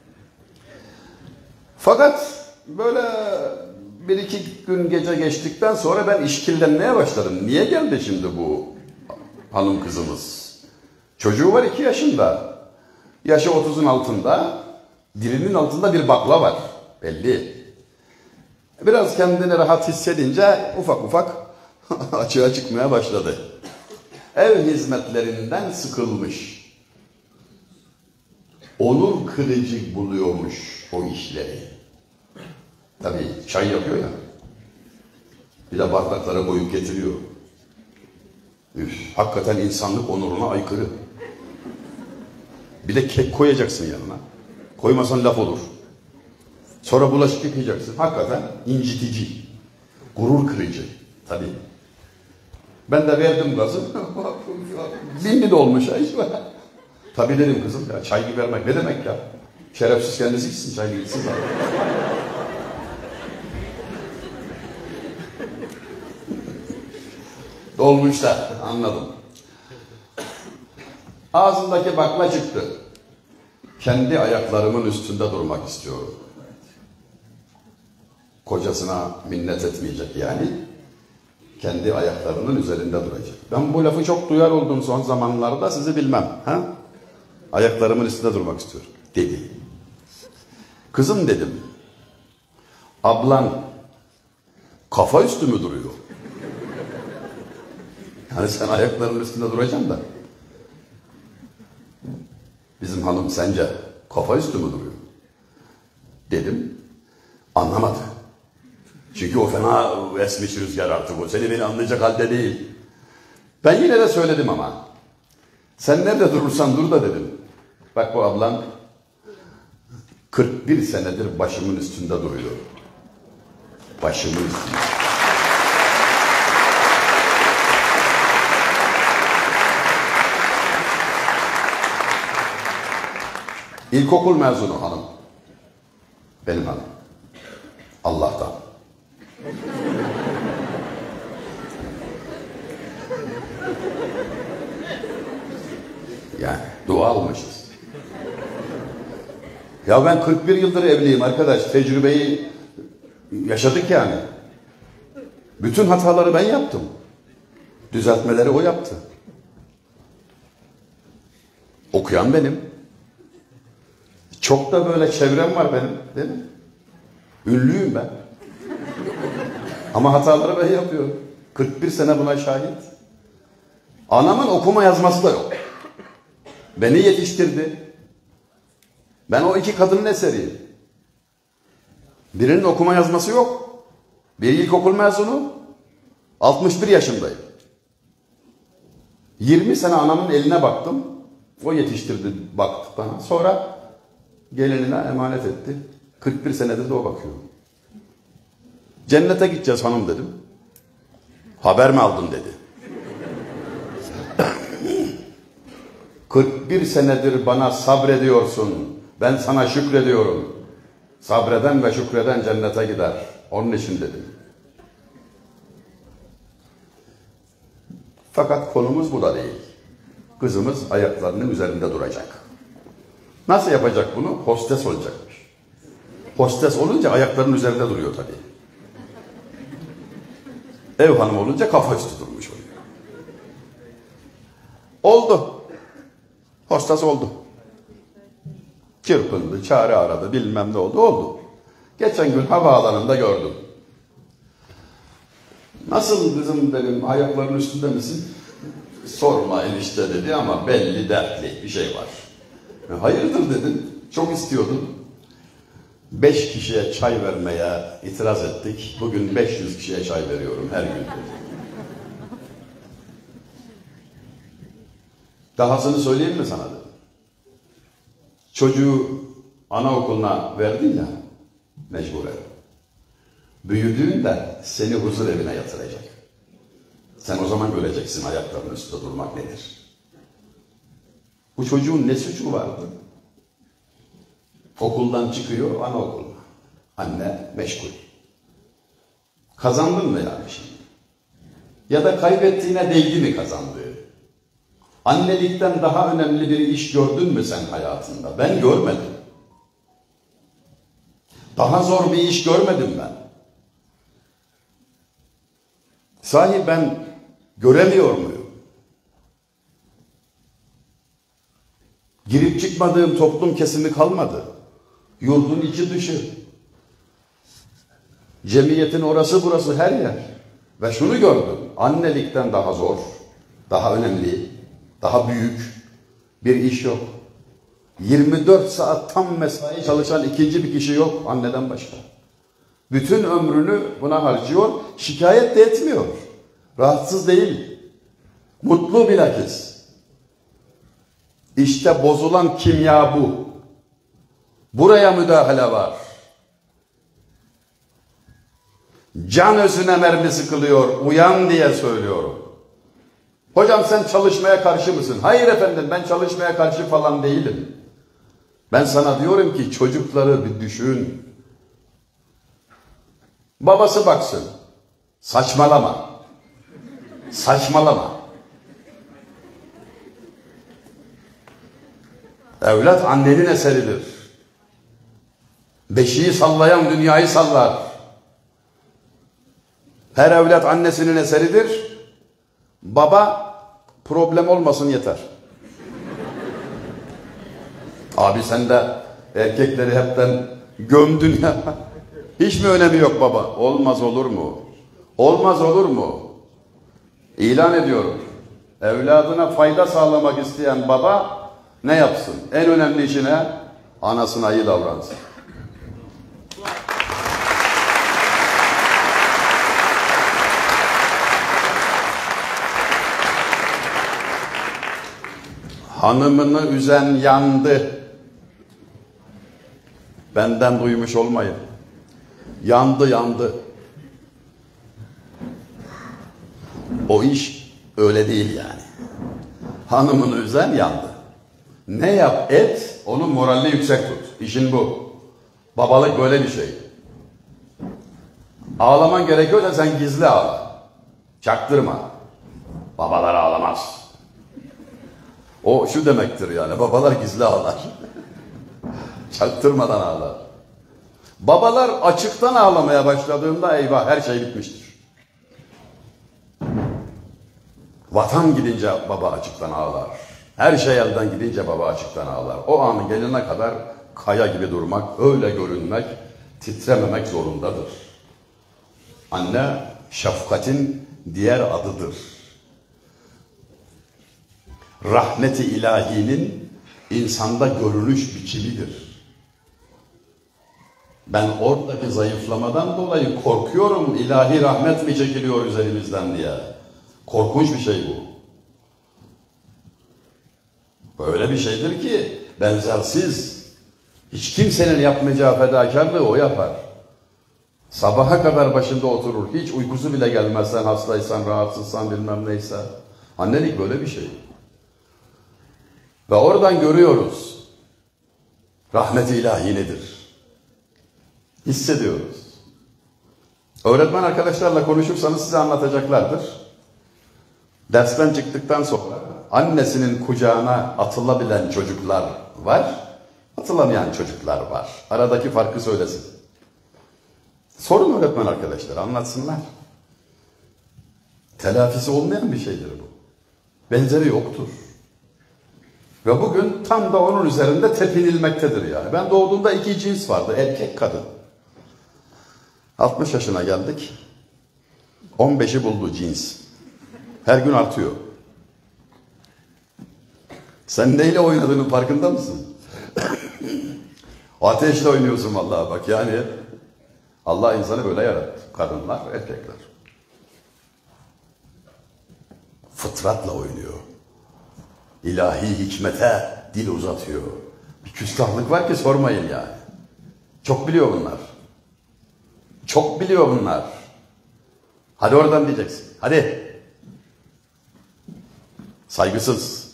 Fakat böyle bir iki gün gece geçtikten sonra ben işkillenmeye başladım. Niye geldi şimdi bu hanım kızımız? Çocuğu var iki yaşında. Yaşı otuzun altında. Dilinin altında bir bakla var. Belli. Biraz kendini rahat hissedince ufak ufak açığa çıkmaya başladı. Ev hizmetlerinden sıkılmış. Onur kırıcı buluyormuş o işleri. Tabii çay yapıyor ya. Bir de bardaklara koyup getiriyor. Üf, hakikaten insanlık onuruna aykırı. Bir de kek koyacaksın yanına. Koymasan laf olur. Sonra bulaşık yıkayacaksın. Hakikaten incitici. Gurur kırıcı. Tabii. Ben de verdim gazı. Bin de olmuş ay. Tabii dedim kızım ya, çay vermek ne demek ya? Şerefsiz kendisi gitsin, çay gitsin. Dolmuşlar, anladım. Ağzındaki bakla çıktı. Kendi ayaklarımın üstünde durmak istiyorum. Kocasına minnet etmeyecek yani. Kendi ayaklarının üzerinde duracak. Ben bu lafı çok duyar oldum son zamanlarda, sizi bilmem. Ha? Ayaklarımın üstünde durmak istiyorum dedi. Kızım dedim, ablan kafa üstü mü duruyor? Yani sen ayaklarının üstünde duracaksın da. Bizim hanım sence kafa üstü mü duruyor? Dedim, anlamadı. Çünkü o fena esmiş rüzgar artık o. Seni beni anlayacak halde değil. Ben yine de söyledim ama. Sen nerede durursan dur da dedim. Bak bu ablan kırk bir senedir başımın üstünde duruyor. Başımın üstünde. İlkokul mezunu hanım. Benim hanım. Allah'tan. Yani dua almışız. Ya ben kırk bir yıldır evliyim arkadaş. Tecrübeyi yaşadık yani. Bütün hataları ben yaptım. Düzeltmeleri o yaptı. Okuyan benim. Çok da böyle çevrem var benim. Değil mi? Ünlüyüm ben. Ama hataları ben yapıyorum. kırk bir sene buna şahit. Anamın okuma yazması da yok. Beni yetiştirdi. Ben o iki kadının eseriyim. Birinin okuma yazması yok. Biri ilkokul mezunu. altmış bir yaşındayım. yirmi sene anamın eline baktım. O yetiştirdi, baktı bana. Sonra gelinine emanet etti. kırk bir senedir de o bakıyor. Cennete gideceğiz hanım dedim. Haber mi aldın dedi. kırk bir senedir bana sabrediyorsun. Ben sana şükrediyorum. Sabreden ve şükreden cennete gider. Onun için dedim. Fakat konumuz bu da değil. Kızımız ayaklarının üzerinde duracak. Nasıl yapacak bunu? Hostes olacakmış. Hostes olunca ayaklarının üzerinde duruyor tabii. Ev hanımı olunca kafa üstü durmuş oluyor. Oldu. Hostes oldu. Çırpındı, çare aradı, bilmem ne oldu, oldu. Geçen gün havaalanında gördüm. Nasıl kızım dedim, ayaklarının üstünde misin? Sorma enişte dedi ama belli dertli bir şey var. E, hayırdır dedim, çok istiyordum. Beş kişiye çay vermeye itiraz ettik. Bugün beş yüz kişiye çay veriyorum her gün. Dahasını söyleyeyim mi sana dedim. Çocuğu anaokuluna verdin ya, mecburen. Büyüdüğünde seni huzur evine yatıracak. Sen o zaman göreceksin ayaklarının üstünde durmak nedir. Bu çocuğun ne suçu vardı? Okuldan çıkıyor anaokuluna. Anne meşgul. Kazandın mı yani şimdi? Ya da kaybettiğine değdi mi kazandığı? Annelikten daha önemli bir iş gördün mü sen hayatında? Ben görmedim. Daha zor bir iş görmedim ben. Sahi ben göremiyor muyum? Girip çıkmadığım toplum kesimi kalmadı. Yurdun içi dışı. Cemiyetin orası burası her yer. Ve şunu gördüm. Annelikten daha zor, daha önemli, daha büyük bir iş yok. yirmi dört saat tam mesai çalışan ikinci bir kişi yok anneden başka. Bütün ömrünü buna harcıyor, şikayet de etmiyor. Rahatsız değil. Mutlu bilakis. İşte bozulan kimya bu. Buraya müdahale var. Can özüne mermi sıkılıyor, uyan diye söylüyorum. Hocam sen çalışmaya karşı mısın? Hayır efendim, ben çalışmaya karşı falan değilim. Ben sana diyorum ki çocukları bir düşün. Babası baksın. Saçmalama. Saçmalama. Evlat annenin eseridir. Beşiği sallayan dünyayı sallar. Her evlat annesinin eseridir. Baba problem olmasın yeter. Abi sen de erkekleri hepten gömdün ya. Hiç mi önemi yok baba? Olmaz olur mu? Olmaz olur mu? İlan ediyorum. Evladına fayda sağlamak isteyen baba ne yapsın? En önemli işine anasına iyi davransın. Hanımını üzen yandı. Benden duymuş olmayın. Yandı yandı. O iş öyle değil yani. Hanımını üzen yandı. Ne yap et, onun moralini yüksek tut. İşin bu. Babalık böyle bir şey. Ağlaman gerekiyorsa sen gizli ağla. Çaktırma. Babalar ağlamaz. O şu demektir yani, babalar gizli ağlar. Çaktırmadan ağlar. Babalar açıktan ağlamaya başladığında eyvah her şey bitmiştir. Vatan gidince baba açıktan ağlar. Her şey elden gidince baba açıktan ağlar. O an gelene kadar kaya gibi durmak, öyle görünmek, titrememek zorundadır. Anne şefkatin diğer adıdır. Rahmet-i ilahinin insanda görünüş biçimidir. Ben oradaki zayıflamadan dolayı korkuyorum, ilahi rahmet mi çekiliyor üzerimizden diye. Korkunç bir şey bu. Böyle bir şeydir ki benzersiz. Hiç kimsenin yapmayacağı fedakarlığı o yapar. Sabaha kadar başında oturur. Hiç uykusu bile gelmez, sen hastaysan, rahatsızsan, bilmem neyse. Annelik böyle bir şey. Ve oradan görüyoruz. Rahmet-i ilahi nedir? Hissediyoruz. Öğretmen arkadaşlarla konuşursanız size anlatacaklardır. Dersten çıktıktan sonra annesinin kucağına atılabilen çocuklar var. Hatırlamayan çocuklar var. Aradaki farkı söylesin. Sorun öğretmen arkadaşlar, anlatsınlar. Telafisi olmayan bir şeydir bu. Benzeri yoktur. Ve bugün tam da onun üzerinde tepinilmektedir yani. Ben doğduğumda iki cins vardı, erkek kadın. altmış yaşına geldik. on beşi buldu cins. Her gün artıyor. Sen neyle oynadığının farkında mısın? Ateşle oynuyorsun vallahi bak yani. Allah insanı böyle yarattı. Kadınlar, erkekler. Fıtratla oynuyor. İlahi hikmete dil uzatıyor. Bir küstahlık var ki sormayın yani. Çok biliyor bunlar. Çok biliyor bunlar. Hadi oradan diyeceksin. Hadi. Saygısız.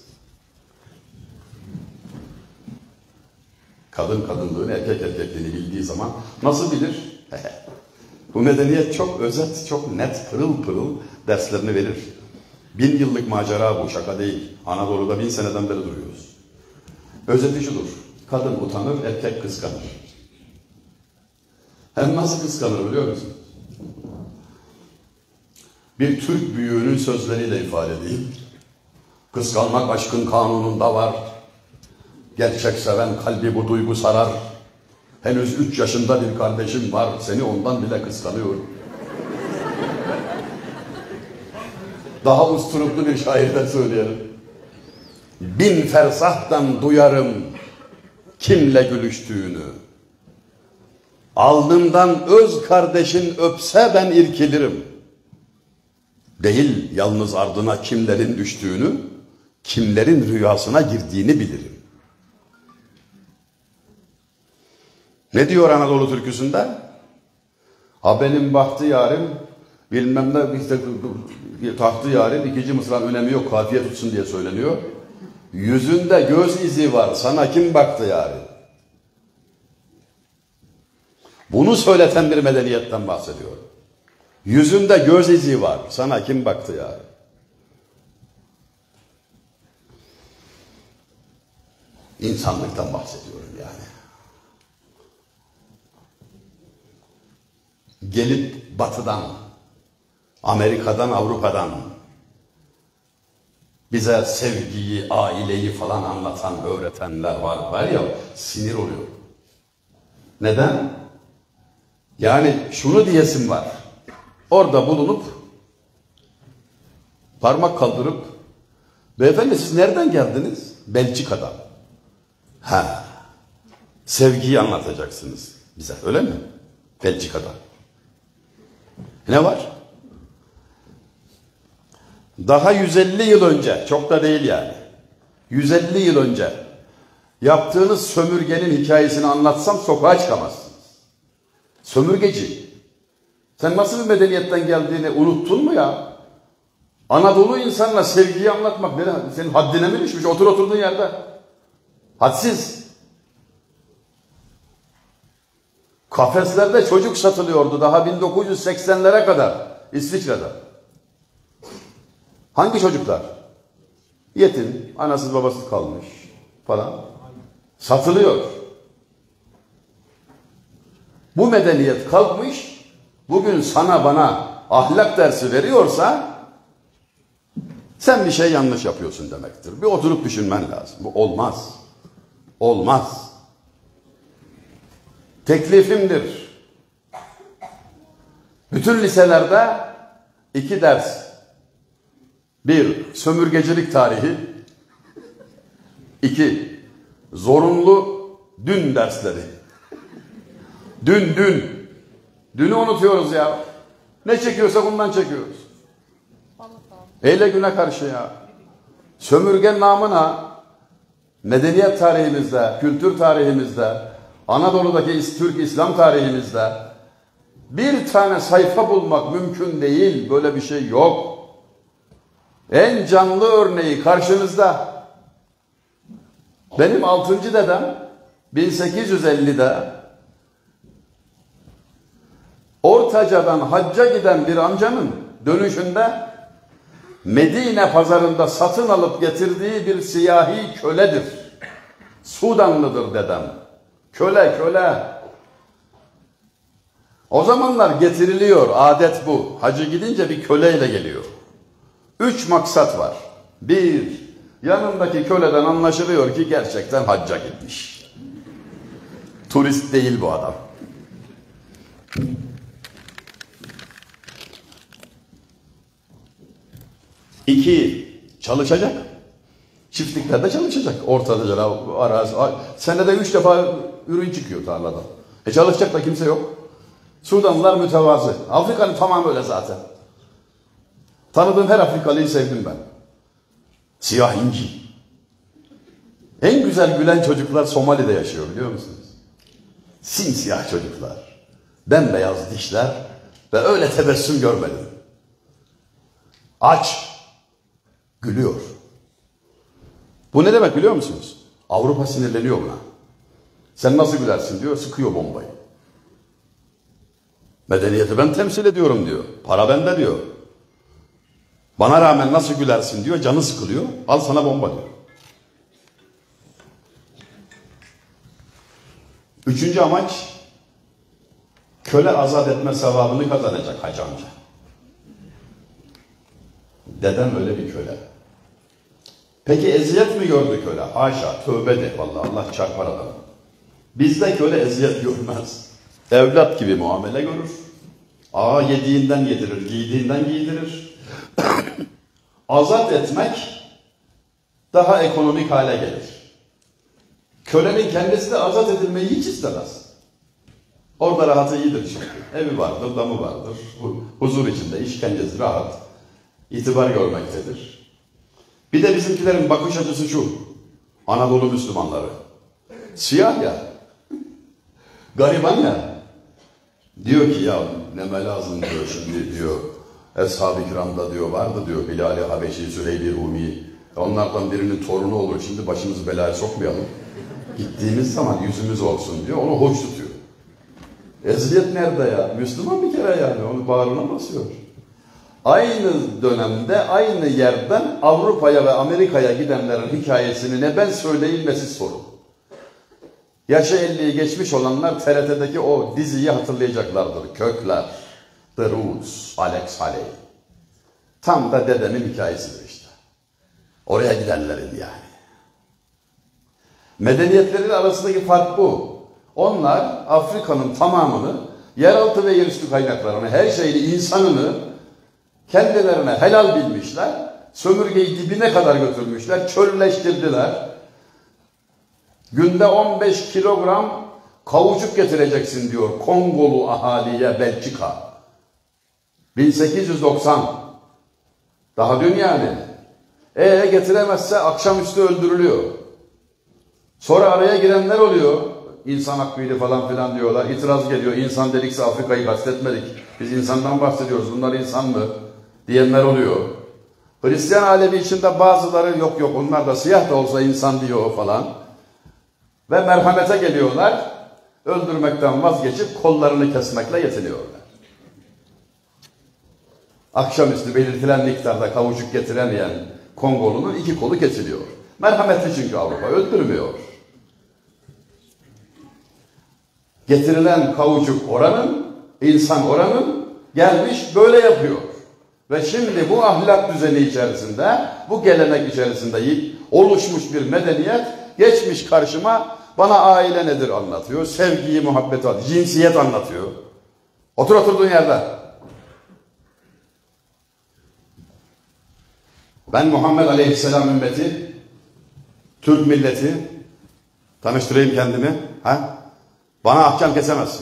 Kadın kadınlığını, erkek erkekliğini bildiği zaman nasıl bilir? Bu medeniyet çok özet, çok net, pırıl pırıl derslerini verir. Bin yıllık macera bu, şaka değil. Anadolu'da bin seneden beri duruyoruz. Özeti şudur. Kadın utanır, erkek kıskanır. Hem nasıl kıskanır biliyor musun? Bir Türk büyüğünün sözleriyle ifade edeyim. Kıskanmak aşkın kanununda var. Gerçek seven kalbi bu duygu sarar. Henüz üç yaşında bir kardeşim var. Seni ondan bile kıskanıyorum. Daha usturuplu bir şairden söyleyelim. Bin fersahtan duyarım kimle gülüştüğünü. Alnımdan öz kardeşin öpse ben irkilirim. Değil yalnız ardına kimlerin düştüğünü, kimlerin rüyasına girdiğini bilirim. Ne diyor Anadolu türküsünde? Ha benim bahtı yarim, bilmem ne işte, tahtı yarim, ikinci mısranın önemi yok, kafiye tutsun diye söyleniyor. Yüzünde göz izi var, sana kim baktı yarim? Bunu söyleten bir medeniyetten bahsediyorum. Yüzünde göz izi var, sana kim baktı yarim? İnsanlıktan bahsediyorum yani. Gelip batıdan, Amerika'dan, Avrupa'dan bize sevgiyi, aileyi falan anlatan, öğretenler var, var ya, sinir oluyor. Neden? Yani şunu diyesim var. Orada bulunup parmak kaldırıp beyefendi siz nereden geldiniz? Belçika'dan. Ha. Sevgiyi anlatacaksınız bize, öyle mi? Belçika'dan. Ne var? Daha yüz elli yıl önce, çok da değil yani. yüz elli yıl önce yaptığınız sömürgenin hikayesini anlatsam sokağa çıkamazsınız. Sömürgeci. Sen nasıl bir medeniyetten geldiğini unuttun mu ya? Anadolu insanına sevgiyi anlatmak ne? Senin haddine mi düşmüş? Otur oturduğun yerde. Hadsiz. Kafeslerde çocuk satılıyordu daha bin dokuz yüz seksenlere kadar İsviçre'de. Hangi çocuklar? Yetim, anasız babasız kalmış falan. Satılıyor. Bu medeniyet kalkmış, bugün sana bana ahlak dersi veriyorsa sen bir şey yanlış yapıyorsun demektir. Bir oturup düşünmen lazım. Bu olmaz. Olmaz. Teklifimdir. Bütün liselerde iki ders. Bir, sömürgecilik tarihi. İki, zorunlu dün dersleri. Dün, dün. Dünü unutuyoruz ya. Ne çekiyorsa bundan çekiyoruz. Eyle güne karşı ya. Sömürge namına medeniyet tarihimizde, kültür tarihimizde, Anadolu'daki Türk İslam tarihimizde bir tane sayfa bulmak mümkün değil. Böyle bir şey yok. En canlı örneği karşınızda. Benim altıncı dedem bin sekiz yüz ellide Ortaca'dan hacca giden bir amcanın dönüşünde Medine pazarında satın alıp getirdiği bir siyahi köledir. Sudanlıdır dedem. Köle köle. O zamanlar getiriliyor, adet bu. Hacı gidince bir köleyle geliyor. Üç maksat var. Bir, yanındaki köleden anlaşılıyor ki gerçekten hacca gitmiş. Turist değil bu adam. İki, çalışacak. Çiftliklerde çalışacak. Ortada arazi. Senede üç defa ürün çıkıyor tarladan. E çalışacak da kimse yok. Sudanlılar mütevazı. Afrika'nın tamamı öyle zaten. Tanıdığım her Afrikalıyı sevdim ben. Siyah inci. En güzel gülen çocuklar Somali'de yaşıyor biliyor musunuz? Simsiyah çocuklar. Bembeyaz dişler ve öyle tebessüm görmedim. Aç. Gülüyor. Bu ne demek biliyor musunuz? Avrupa sinirleniyor buna. Sen nasıl gülersin diyor, sıkıyor bombayı. Medeniyeti ben temsil ediyorum diyor. Para bende diyor. Bana rağmen nasıl gülersin diyor, canı sıkılıyor. Al sana bomba diyor. Üçüncü amaç, köle azat etme sevabını kazanacak hacı amca. Dedem öyle bir köle. Peki eziyet mi gördü köle? Haşa, tövbe de vallahi Allah çarpar adamı. Bizde köle eziyet görmez. Evlat gibi muamele görür. Aa yediğinden yedirir, giydiğinden giydirir. Azat etmek daha ekonomik hale gelir. Kölenin kendisi de azat edilmeyi hiç istemez. Orada rahatı iyidir çünkü. Evi vardır, damı vardır. Huzur içinde, işkencesi rahat. İtibar görmektedir. Bir de bizimkilerin bakış açısı şu. Anadolu Müslümanları. Siyah ya. Gariban ya. Diyor ki ya neme lazım diyor şimdi diyor. Eshab-ı kiramda diyor vardı diyor. Bilal-i Habeşi, Süheyl-i Rumi. Onlardan birinin torunu olur. Şimdi başımızı belaya sokmayalım. Gittiğimiz zaman yüzümüz olsun diyor. Onu hoş tutuyor. Eziyet nerede ya? Müslüman bir kere yani. Onu bağrına basıyor. Aynı dönemde, aynı yerden Avrupa'ya ve Amerika'ya gidenlerin hikayesini ne ben söyleyeyim ne siz sorun. Yaşı elliyi geçmiş olanlar T R T'deki o diziyi hatırlayacaklardır. Kökler, The Roots, Alex Haley. Tam da dedemin hikayesidir işte. Oraya gidenlerin yani. Medeniyetlerin arasındaki fark bu. Onlar Afrika'nın tamamını, yeraltı ve yerüstü kaynaklarını, her şeyini, insanını kendilerine helal bilmişler. Sömürgeyi dibine kadar götürmüşler, çölleştirdiler. Günde on beş kilogram kavuçuk getireceksin diyor Kongolu ahaliye Belçika. bin sekiz yüz doksan. Daha dün yani. E getiremezse akşamüstü öldürülüyor. Sonra araya girenler oluyor. İnsan hakkıydı falan filan diyorlar. İtiraz geliyor. İnsan dedikse Afrika'yı kastetmedik. Biz insandan bahsediyoruz. Bunlar insan mı? Diyenler oluyor. Hristiyan alemi içinde bazıları yok yok onlar da siyah da olsa insan diyor falan. Ve merhamete geliyorlar. Öldürmekten vazgeçip kollarını kesmekle yetiniyorlar. Akşamüstü belirtilen miktarda kavuçuk getiremeyen Kongolunun iki kolu kesiliyor. Merhametli çünkü Avrupa öldürmüyor. Getirilen kavuçuk oranın, insan oranın gelmiş böyle yapıyor. Ve şimdi bu ahlak düzeni içerisinde, bu gelenek içerisinde oluşmuş bir medeniyet geçmiş karşıma bana aile nedir anlatıyor, sevgiyi, muhabbeti anlatıyor, cinsiyet anlatıyor. Otur oturduğun yerde. Ben Muhammed Aleyhisselam ümmeti, Türk milleti, tanıştırayım kendimi. Ha? Bana ahkam kesemezsin.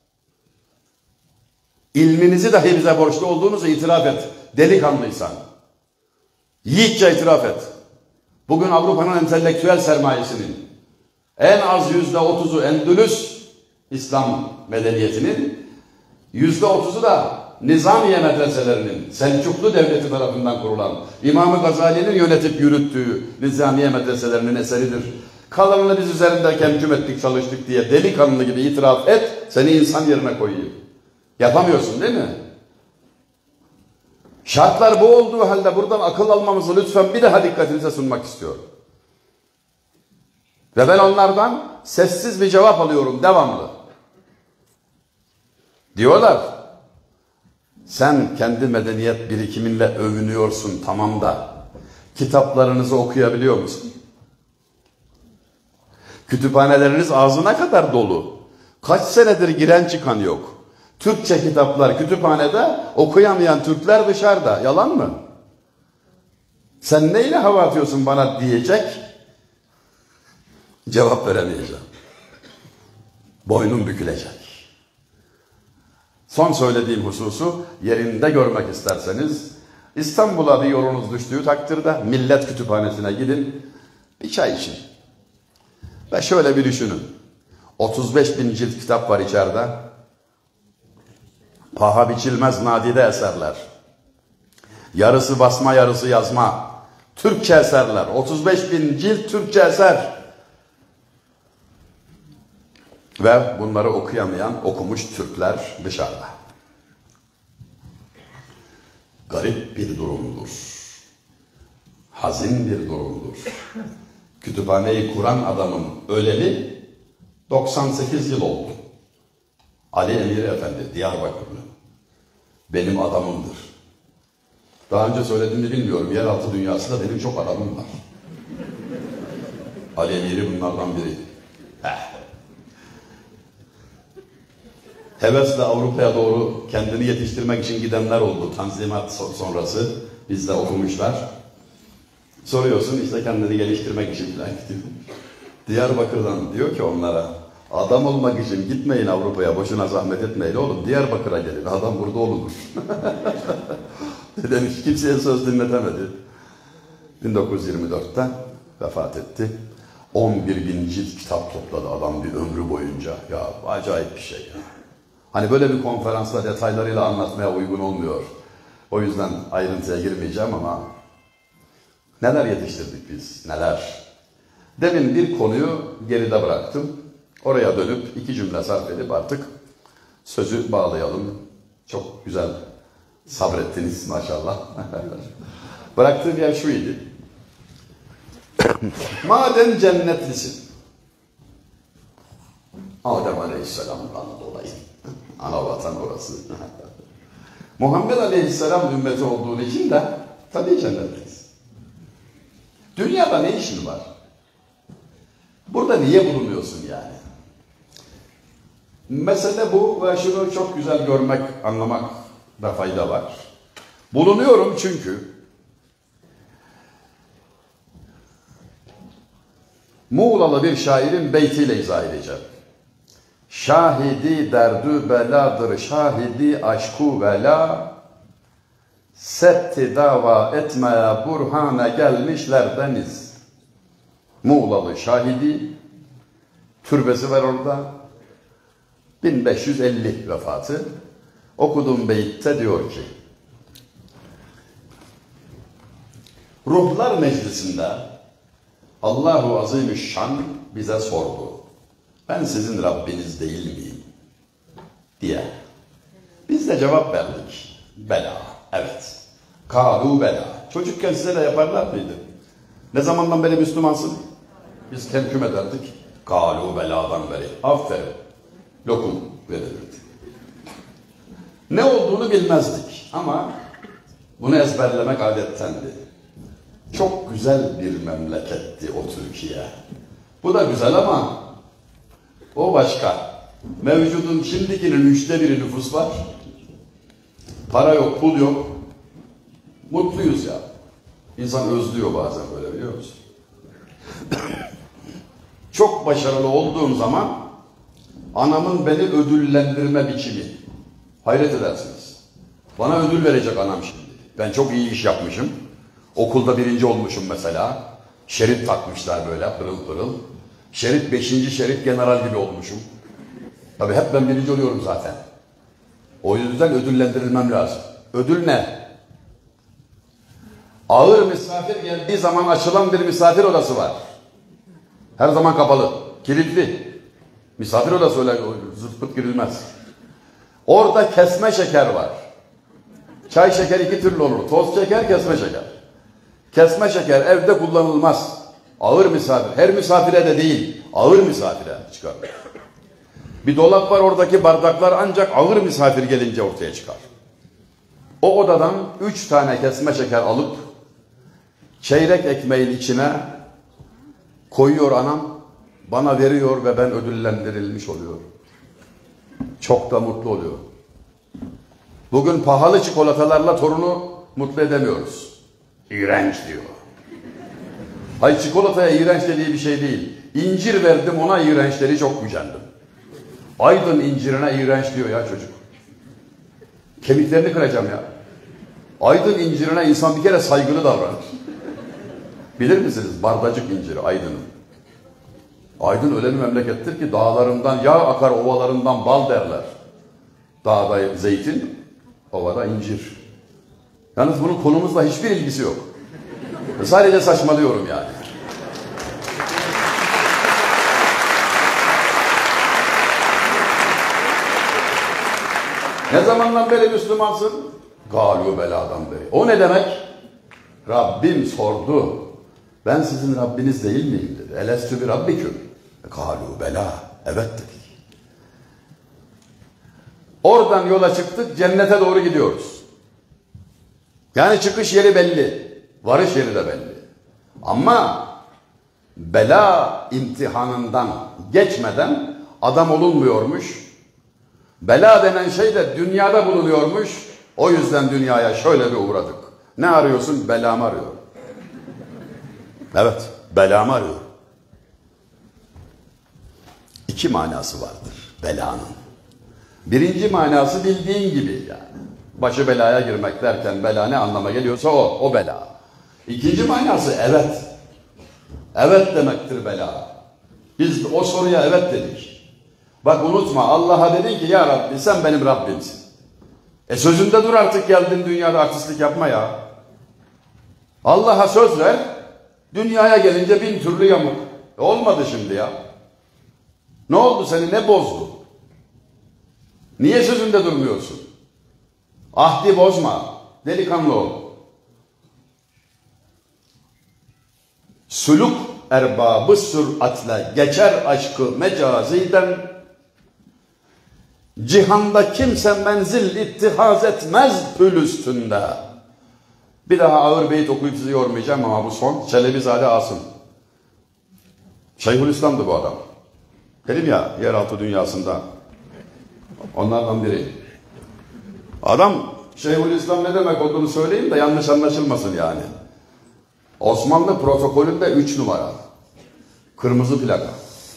İlminizi dahi bize borçlu olduğunuzu itiraf et. Delikanlıysan. Yiğitçe itiraf et. Bugün Avrupa'nın entelektüel sermayesinin en az yüzde otuzu Endülüs İslam medeniyetinin, yüzde otuzu da Nizamiye medreselerinin, Selçuklu Devleti tarafından kurulan, İmam-ı Gazali'nin yönetip yürüttüğü Nizamiye medreselerinin eseridir. Kalanını biz üzerinde kemküm ettik, çalıştık diye delikanlı gibi itiraf et, seni insan yerine koyayım. Yapamıyorsun değil mi? Şartlar bu olduğu halde buradan akıl almamızı lütfen bir daha dikkatinize sunmak istiyorum. Ve ben onlardan sessiz bir cevap alıyorum devamlı. Diyorlar, sen kendi medeniyet birikiminle övünüyorsun, tamam da kitaplarınızı okuyabiliyor musun? Kütüphaneleriniz ağzına kadar dolu. Kaç senedir giren çıkan yok. Türkçe kitaplar kütüphanede, okuyamayan Türkler dışarıda. Yalan mı? Sen neyle hava atıyorsun bana diyecek. Cevap veremeyeceğim. Boynum bükülecek. Son söylediğim hususu yerinde görmek isterseniz, İstanbul'a bir yolunuz düştüğü takdirde Millet Kütüphanesi'ne gidin, bir çay için. Ve şöyle bir düşünün. otuz beş bin cilt kitap var içeride. Paha biçilmez nadide eserler. Yarısı basma, yarısı yazma. Türkçe eserler. otuz beş bin cilt Türkçe eser. Ve bunları okuyamayan okumuş Türkler dışarıda. Garip bir durumdur. Hazin bir durumdur. Kütüphaneyi kuran adamın öleli doksan sekiz yıl oldu. Ali Emir Efendi, Diyarbakırlı. Benim adamımdır. Daha önce söylediğimi bilmiyorum. Yeraltı dünyasında benim çok adamım var. Ali Emir'i bunlardan biri. Heh. Hevesle Avrupa'ya doğru kendini yetiştirmek için gidenler oldu. Tanzimat sonrası bizde okumuşlar. Soruyorsun, işte kendini geliştirmek için falan gidiyor. Diyarbakır'dan diyor ki onlara, adam olmak için gitmeyin Avrupa'ya, boşuna zahmet etmeyin oğlum, Diyarbakır'a gelin, adam burada olunur. Demiş, kimseye söz dinletemedi. bin dokuz yüz yirmi dörtte vefat etti. on bir bin cilt kitap topladı adam bir ömrü boyunca. Ya acayip bir şey ya. Hani böyle bir konferansta detaylarıyla anlatmaya uygun olmuyor. O yüzden ayrıntıya girmeyeceğim ama neler yetiştirdik biz, neler. Demin bir konuyu geride bıraktım. Oraya dönüp iki cümle sarf edip artık sözü bağlayalım. Çok güzel sabrettiniz maşallah. Bıraktığım yer şuydu. Madem cennetlisin, Adem Aleyhisselam'dan dolayı, ana vatan orası. Muhammed Aleyhisselam ümmeti olduğu için de tabii cennetliyiz. Dünyada ne işin var? Burada niye bulunuyorsun yani? Mesele bu ve şunu çok güzel görmek, anlamakta fayda var. Bulunuyorum çünkü Muğlalı bir şairin beytiyle izah edeceğim. Şahidi derdü beladır, şahidi aşku vela, setti dava etmeye burhana gelmişler deniz. Muğlalı şahidi, türbesi var orada, bin beş yüz elli vefatı. Okuduğum beytte diyor ki, Ruhlar Meclisi'nde Allahu Azimüşşan bize sordu. Ben sizin Rabbiniz değil miyim? Diye. Biz de cevap verdik. Bela. Evet. Kâlu bela. Çocukken size de yaparlar mıydı? Ne zamandan beri Müslümansın? Biz kemküm ederdik. Kâlu beladan beri. Aferin. Lokum verilirdi. Ne olduğunu bilmezdik. Ama bunu ezberlemek adettendi. Çok güzel bir memleketti o Türkiye. Bu da güzel ama o başka. Mevcudun şimdikinin üçte biri nüfus var. Para yok, pul yok. Mutluyuz ya. İnsan özlüyor bazen böyle, biliyor musun? Çok başarılı olduğum zaman anamın beni ödüllendirme biçimi. Hayret edersiniz. Bana ödül verecek anam şimdi. Ben çok iyi iş yapmışım. Okulda birinci olmuşum mesela. Şerit takmışlar böyle pırıl pırıl. Şerit beşinci şerit general gibi olmuşum. Tabii hep ben birinci oluyorum zaten. O yüzden ödüllendirilmem lazım. Ödül ne? Ağır misafir geldiği zaman açılan bir misafir odası var. Her zaman kapalı, kilitli. Misafir odası öyle zırt pırt girilmez. Orada kesme şeker var. Çay şeker iki türlü olur. Toz şeker, kesme şeker. Kesme şeker evde kullanılmaz. Ağır misafir. Her misafire de değil. Ağır misafire çıkar. Bir dolap var, oradaki bardaklar ancak ağır misafir gelince ortaya çıkar. O odadan üç tane kesme şeker alıp çeyrek ekmeğin içine koyuyor anam. Bana veriyor ve ben ödüllendirilmiş oluyorum. Çok da mutlu oluyor. Bugün pahalı çikolatalarla torunu mutlu edemiyoruz. İğrenç diyor. Hayır, çikolataya iğrenç dediği bir şey değil. İncir verdim ona, iğrençleri çok gücendim. Aydın incirine iğrenç diyor ya çocuk. Kemiklerini kıracağım ya. Aydın incirine insan bir kere saygılı davranır. Bilir misiniz bardacık inciri Aydın'ın? Aydın öyle bir memlekettir ki dağlarından yağ akar, ovalarından bal derler. Dağda zeytin, ovada incir. Yalnız bunun konumuzla hiçbir ilgisi yok. Sadece saçmalıyorum yani. Ne zamandan beri Müslümansın? Galû beladan beri. O ne demek? Rabbim sordu. Ben sizin Rabbiniz değil miyim dedi. Elestü bi rabbiküm. Galû bela. Evet dedik. Oradan yola çıktık, cennete doğru gidiyoruz. Yani çıkış yeri belli. Varış yeri de belli. Ama bela imtihanından geçmeden adam olunmuyormuş. Bela denen şey de dünyada bulunuyormuş. O yüzden dünyaya şöyle bir uğradık. Ne arıyorsun? Belamı arıyor. Evet, belamı arıyor. İki manası vardır belanın. Birinci manası bildiğin gibi yani. Başı belaya girmek derken bela ne anlama geliyorsa o, o bela. İkinci manası evet. Evet demektir bela. Biz o soruya evet dedik. Bak unutma, Allah'a dedin ki ya Rabbi sen benim Rabbimsin. E sözünde dur artık, geldin dünyada artistlik yapma ya. Allah'a söz ver, dünyaya gelince bin türlü yamuk. E olmadı şimdi ya. Ne oldu seni, ne bozdu? Niye sözünde durmuyorsun? Ahdi bozma, delikanlı ol. Sülük erbabı süratle geçer aşkı mecaziden, cihanda kimse menzil ittihaz etmez pül üstünde. Bir daha ağır beyit okuyup sizi yormayacağım ama bu son. Çelebizade Asım. Şeyhülislam'dı bu adam. Dedim ya yeraltı dünyasında. Onlardan biri. Adam Şeyhülislam ne demek olduğunu söyleyeyim de yanlış anlaşılmasın yani. Osmanlı protokolünde üç numara. Kırmızı plaka.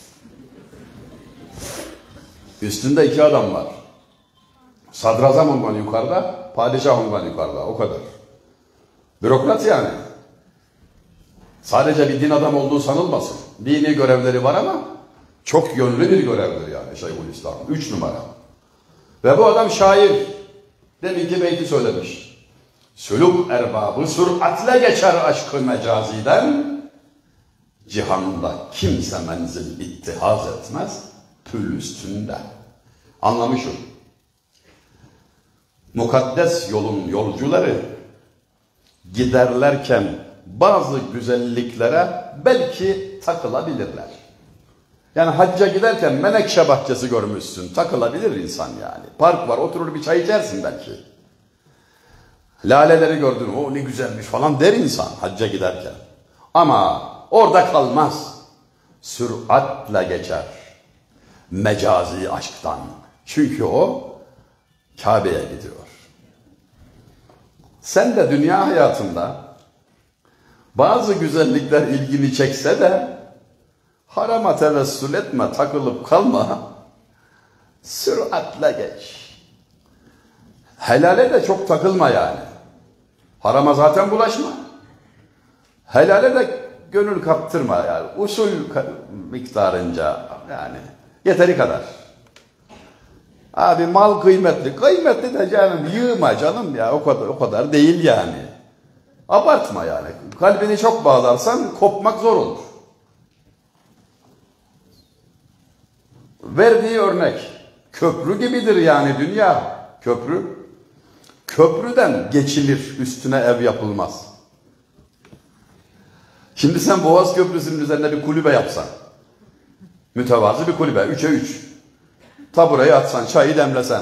Üstünde iki adam var. Sadrazam ondan yukarıda, padişah ondan yukarıda. O kadar. Bürokrat yani. Sadece bir din adamı olduğu sanılmasın. Dini görevleri var ama çok yönlü bir görevdir yani Şeyhülislam. Üç numara. Ve bu adam şair. Deminki beyti söylemiş. Sülük erbabı süratle geçer aşkı mecaziden, cihanında kimse menzil ittihaz etmez pül üstünde. Anlamışım. Mukaddes yolun yolcuları giderlerken bazı güzelliklere belki takılabilirler. Yani hacca giderken menekşe bahçesi görmüşsün, takılabilir insan yani. Park var, oturur bir çay içersin belki. Laleleri gördün, o ne güzelmiş falan der insan hacca giderken. Ama orada kalmaz. Süratle geçer. Mecazi aşktan. Çünkü o Kabe'ye gidiyor. Sen de dünya hayatında bazı güzellikler ilgini çekse de harama tevessül etme, takılıp kalma. Süratle geç. Helale de çok takılma yani. Harama zaten bulaşma. Helale de gönül kaptırma yani. Usul miktarınca yani. Yeteri kadar. Abi mal kıymetli. Kıymetli de canım yığma canım ya. O kadar, o kadar değil yani. Abartma yani. Kalbini çok bağlarsan kopmak zor olur. Verdiği örnek. Köprü gibidir yani dünya. Köprü. Köprüden geçilir, üstüne ev yapılmaz. Şimdi sen Boğaz Köprüsü'nün üzerine bir kulübe yapsan. Mütevazı bir kulübe. Üçe üç. Taburayı atsan, çayı demlesen.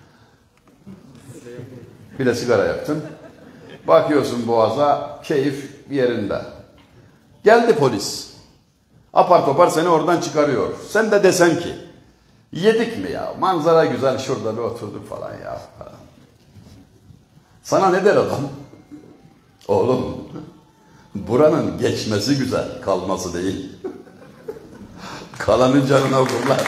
Bir de sigara yaktın. Bakıyorsun Boğaz'a, keyif bir yerinde. Geldi polis. Apar topar seni oradan çıkarıyor. Sen de desen ki, yedik mi ya? Manzara güzel, şurada bir oturduk falan ya. Sana ne der adam? Oğlum, buranın geçmesi güzel, kalması değil. Kalanın canına okurlar.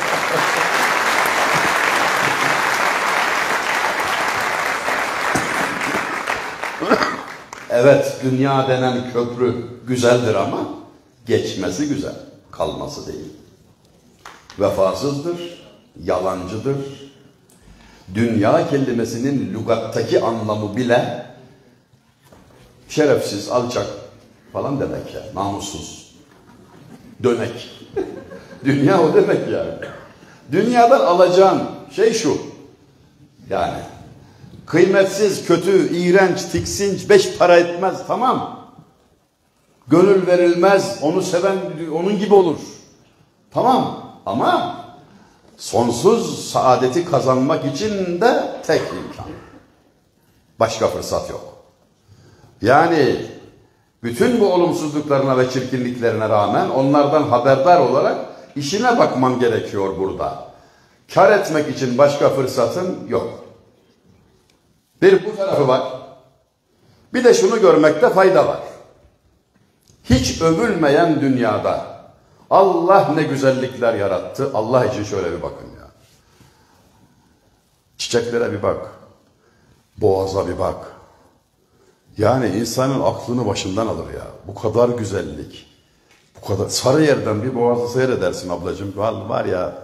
Evet, dünya denen köprü güzeldir ama geçmesi güzel, kalması değil. Vefasızdır, yalancıdır. Dünya kelimesinin lügattaki anlamı bile şerefsiz, alçak falan demek ya, namussuz, dönek. Dünya o demek yani. Dünyadan alacağın şey şu, yani kıymetsiz, kötü, iğrenç, tiksinç, beş para etmez, tamam. Gönül verilmez, onu seven onun gibi olur. Tamam, ama sonsuz saadeti kazanmak için de tek imkan. Başka fırsat yok. Yani bütün bu olumsuzluklarına ve çirkinliklerine rağmen onlardan haberdar olarak işine bakman gerekiyor burada. Kar etmek için başka fırsatın yok. Bir bu tarafı var. Bir de şunu görmekte fayda var. Hiç övülmeyen dünyada Allah ne güzellikler yarattı. Allah için şöyle bir bakın ya. Çiçeklere bir bak. Boğaza bir bak. Yani insanın aklını başından alır ya. Bu kadar güzellik. Bu kadar. Sarıyer'den bir Boğaz'ı seyredersin ablacığım. Var ya.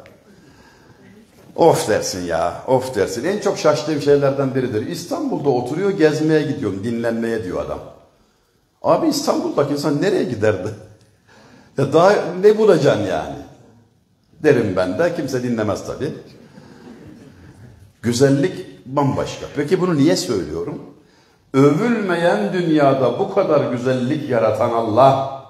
Of dersin ya. Of dersin. En çok şaştığım şeylerden biridir. İstanbul'da oturuyor, gezmeye gidiyorum. Dinlenmeye diyor adam. Abi İstanbul'daki insan nereye giderdi? Ya daha ne bulacaksın yani? Derim ben de. Kimse dinlemez tabii. Güzellik bambaşka. Peki bunu niye söylüyorum? Övülmeyen dünyada bu kadar güzellik yaratan Allah,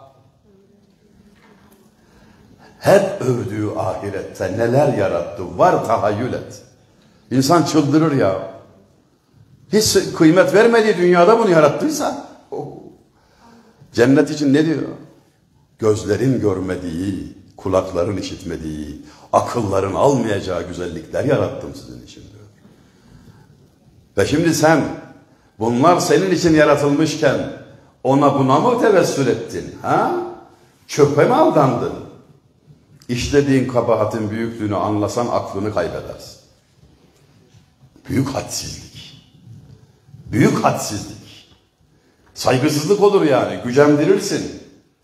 hep övdüğü ahirette neler yarattı? Var tahayyül et. İnsan çıldırır ya. Hiç kıymet vermediği dünyada bunu yarattıysa, oh. Cennet için ne diyor? Gözlerin görmediği, kulakların işitmediği, akılların almayacağı güzellikler yarattım sizin için diyor. Ve şimdi sen bunlar senin için yaratılmışken ona buna mı tevessül ettin? Ha? Çöpe mi aldandın? İşlediğin kabahatin büyüklüğünü anlasan aklını kaybedersin. Büyük hadsizlik. Büyük hadsizlik. Saygısızlık olur yani. Gücendirirsin.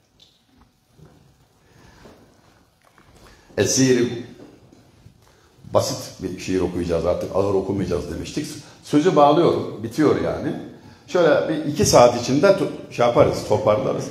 Esiri basit bir şiir okuyacağız artık. Ağır okumayacağız demiştik. Sözü bağlıyorum. Bitiyor yani. Şöyle bir iki saat içinde şey yaparız, toparlarız.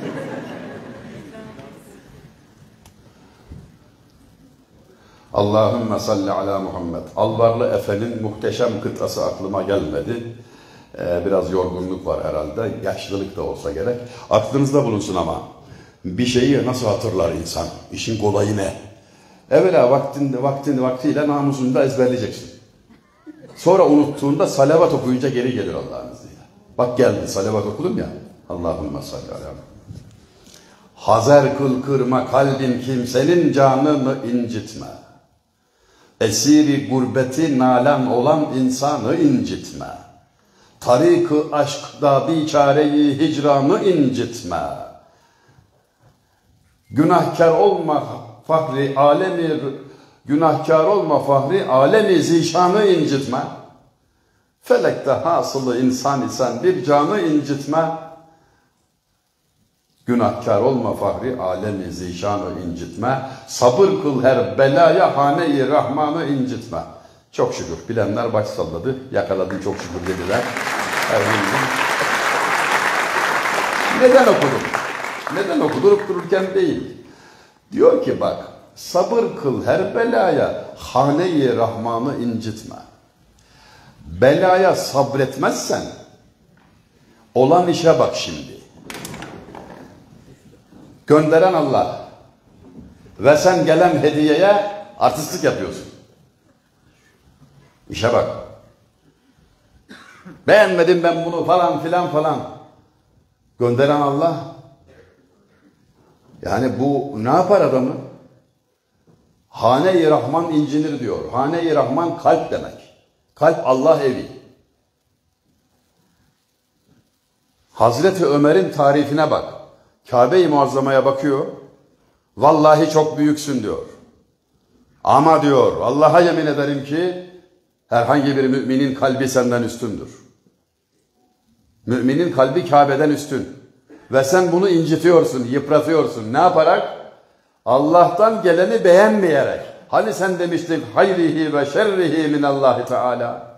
Allahümme salli ala Muhammed. Alvarlı Efe'nin muhteşem kıtası aklıma gelmedi. Ee, biraz yorgunluk var herhalde. Yaşlılık da olsa gerek. Aklınızda bulunsun ama. Bir şeyi nasıl hatırlar insan? İşin kolayı ne? Evvela vaktinde, vaktinde, vaktiyle namusunu da ezberleyeceksin. Sonra unuttuğunda salavat okuyunca geri gelir Allah'ın izniyle. Bak geldi, salavat okudum ya. Allahümme salli ala Muhammed. Hazer kıl kırma kalbin kimsenin canını incitme. Esiri gurbeti nalan olan insanı incitme. Tarik-ı aşkda biçareyi hicranı incitme. Günahkar olma fahri alemi, günahkar olma fahri alemi zişanı incitme. Felekte hasılı insan isen bir canı incitme. Günahkar olma fahri alemi zişanı incitme. Sabır kıl her belaya hane-i rahmanı incitme. Çok şükür. Bilenler baş salladı. Yakaladı çok şükür dediler. Neden okudum? Neden okudurup dururken değil. Diyor ki bak, sabır kıl her belaya hane-i rahmanı incitme. Belaya sabretmezsen olan işe bak şimdi. Gönderen Allah. Ve sen gelen hediyeye artistlik yapıyorsun. İşe bak. Beğenmedim ben bunu falan filan falan. Gönderen Allah. Yani bu ne yapar adamı? Hane-i Rahman incinir diyor. Hane-i Rahman kalp demek. Kalp Allah evi. Hazreti Ömer'in tarifine bak. Kabe-i Muazzama'ya bakıyor. Vallahi çok büyüksün diyor. Ama diyor Allah'a yemin ederim ki herhangi bir müminin kalbi senden üstündür. Müminin kalbi Kabe'den üstün. Ve sen bunu incitiyorsun, yıpratıyorsun. Ne yaparak? Allah'tan geleni beğenmeyerek. Hani sen demiştin hayrihi ve şerrihi minallahi teala.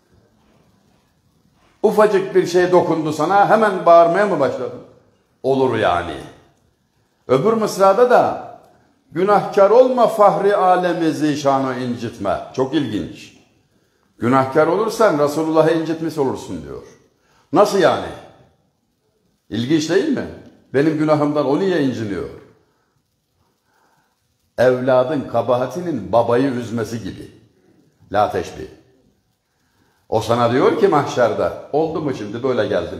Ufacık bir şey dokundu sana hemen bağırmaya mı başladın? Olur yani. Öbür mısrada da günahkar olma fahri alemi zişanı incitme. Çok ilginç. Günahkar olursan Resulullah'ı incitmiş olursun diyor. Nasıl yani? İlginç değil mi? Benim günahımdan o niye inciniyor? Evladın kabahatinin babayı üzmesi gibi. La teşbih. O sana diyor ki mahşerde, oldu mu şimdi böyle geldin?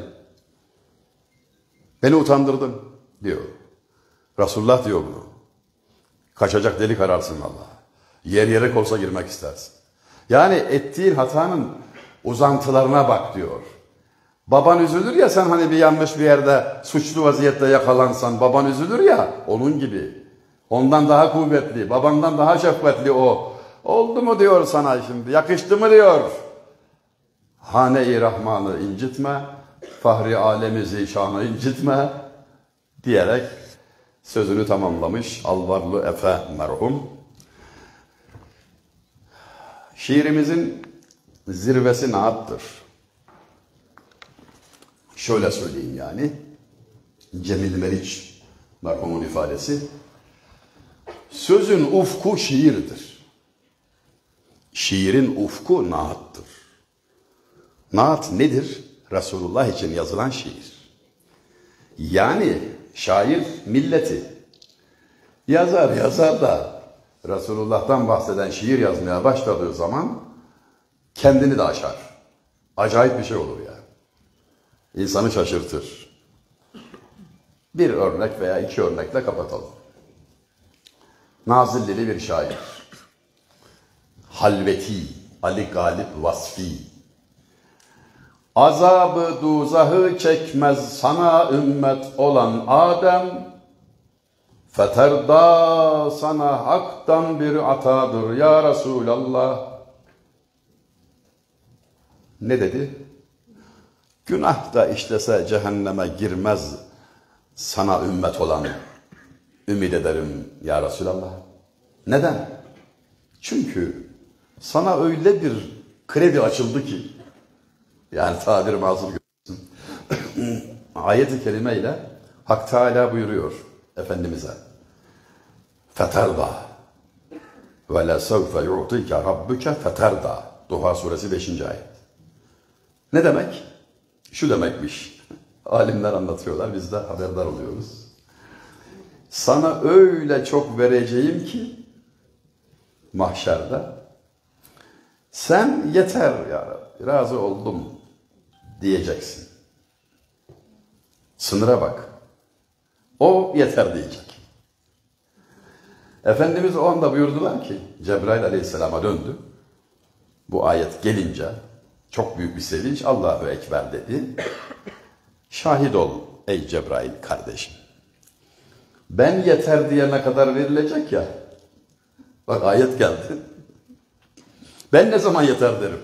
Beni utandırdın diyor. Resulullah diyor bunu. Kaçacak delik ararsın Allah. Yer yere olsa girmek istersin. Yani ettiğin hatanın uzantılarına bak diyor. Baban üzülür ya sen hani bir yanlış bir yerde suçlu vaziyette yakalansan baban üzülür ya onun gibi. Ondan daha kuvvetli, babandan daha şefkatli o. Oldu mu diyor sana şimdi, yakıştı mı diyor. Hane-i Rahman'ı incitme, fahri alemi zişanı incitme diyerek sözünü tamamlamış Alvarlı Efe merhum. Şiirimizin zirvesi naattır. Şöyle söyleyeyim yani, Cemil Meriç merhumun ifadesi, sözün ufku şiirdir. Şiirin ufku naattır. Naat nedir? Resulullah için yazılan şiir. Yani şair milleti yazar yazar da Resulullah'tan bahseden şiir yazmaya başladığı zaman kendini de aşar. Acayip bir şey olur yani. İnsanı şaşırtır. Bir örnek veya iki örnekle kapatalım. Nazillili bir şair. Halveti, Ali Galip Vasfi. Azabı duzahı çekmez sana ümmet olan Adem. Feterda sana haktan bir atadır ya Resulallah. Ne dedi? Günah da işlese cehenneme girmez sana ümmet olan ümit ederim ya Resulallah. Neden? Çünkü sana öyle bir kredi açıldı ki, yani tabir mazur görsün. Ayet-i kerime ile Hak Teala buyuruyor Efendimiz'e. Feterda ve la sevfe yu'tike rabbuke feterda. Duha suresi beşinci ayet. Ne demek? Şu demekmiş. Alimler anlatıyorlar, biz de haberdar oluyoruz. Sana öyle çok vereceğim ki mahşerde sen yeter ya Rabbi, razı oldum diyeceksin. Sınıra bak. O yeter diyecek. Efendimiz o anda buyurdular ki Cebrail aleyhisselama döndü. Bu ayet gelince çok büyük bir sevinç, Allahu Ekber dedi. Şahit ol ey Cebrail kardeşim. Ben yeter diyene kadar verilecek ya. Bak ayet geldi. Ben ne zaman yeter derim.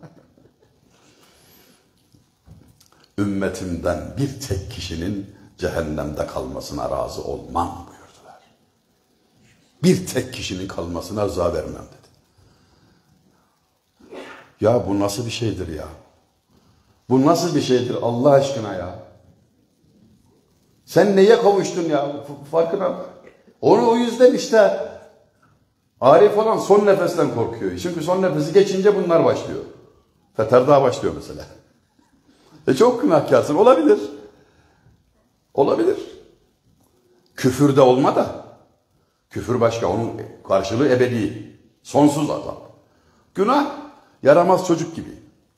Ümmetimden bir tek kişinin cehennemde kalmasına razı olmam buyurdular. Bir tek kişinin kalmasına rıza vermem dedi. Ya bu nasıl bir şeydir ya? Bu nasıl bir şeydir Allah aşkına ya? Sen neye kavuştun ya? Farkına bak. Onu o yüzden işte arif olan son nefesten korkuyor. Çünkü son nefesi geçince bunlar başlıyor. Feterda başlıyor mesela. E çok günahkarsın. Olabilir. Olabilir. Küfürde olma da. Küfür başka, onun karşılığı ebedi. Sonsuz azap. Günah yaramaz çocuk gibi.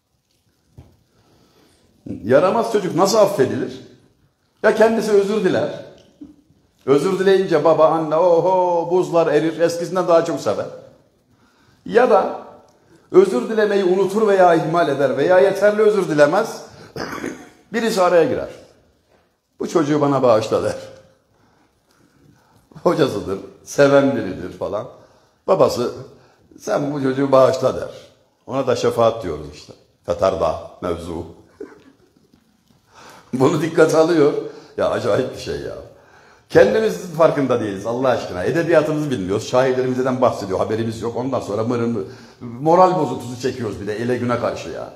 Yaramaz çocuk nasıl affedilir? Ya kendisi özür diler. Özür dileyince baba, anne, oho buzlar erir, eskisinden daha çok sever. Ya da özür dilemeyi unutur veya ihmal eder veya yeterli özür dilemez. Birisi araya girer. Bu çocuğu bana bağışla der. Hocasıdır, seven biridir falan. Babası sen bu çocuğu bağışla der. Ona da şefaat diyoruz işte. Fetarda mevzu. Bunu dikkate alıyor. Ya acayip bir şey ya. Kendimiz farkında değiliz Allah aşkına. Edebiyatımızı bilmiyoruz. Şairlerimizden bahsediyor. Haberimiz yok. Ondan sonra mırın, moral bozuntusu çekiyoruz bir de ele güne karşı ya.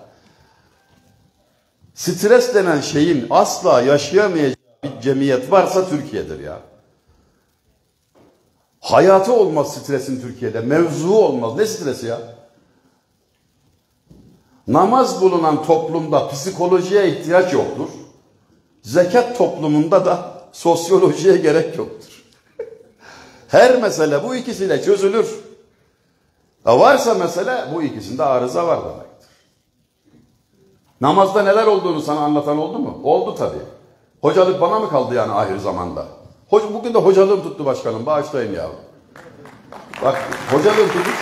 Stres denen şeyin asla yaşayamayacağı bir cemiyet varsa Türkiye'dir ya. Hayatı olmaz stresin Türkiye'de. Mevzu olmaz. Ne stresi ya? Namaz bulunan toplumda psikolojiye ihtiyaç yoktur. Zekat toplumunda da sosyolojiye gerek yoktur. Her mesele bu ikisiyle çözülür. Ya varsa mesele bu ikisinde arıza var demektir. Namazda neler olduğunu sana anlatan oldu mu? Oldu tabii. Hocalık bana mı kaldı yani ahir zamanda? Bugün de hocalığım tuttu başkanım. Bağışlayın ya. Bak hocalığım tuttu.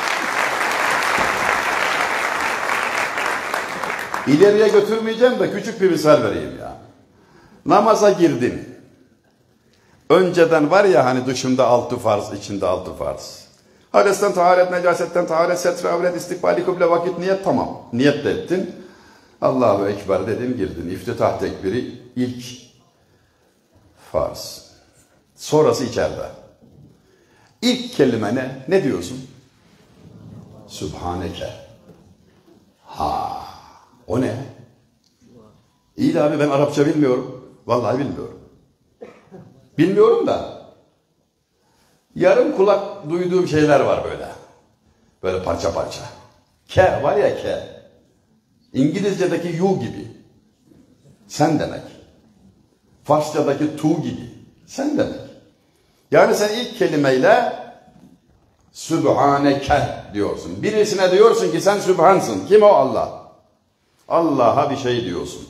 İleriye götürmeyeceğim de küçük bir misal vereyim ya. Namaza girdim. Önceden var ya hani dışında altı farz, içinde altı farz. Hadesten taharet, necasetten taharet, setre, avret, istikbali, kıble, vakit, niyet tamam. Niyet de ettin. Allahu Ekber dedim girdin. İftitah tekbiri ilk farz. Sonrası içeride. İlk kelime ne? Ne diyorsun? Sübhaneke. Ha, o ne? İyi de abi ben Arapça bilmiyorum. Vallahi bilmiyorum. Bilmiyorum da yarım kulak duyduğum şeyler var böyle. Böyle parça parça. Ke var ya ke. İngilizce'deki you gibi. Sen demek. Farsça'daki tu gibi. Sen demek. Yani sen ilk kelimeyle Sübhaneke diyorsun. Birisine diyorsun ki sen Sübhansın. Kim o? Allah. Allah'a bir şey diyorsun.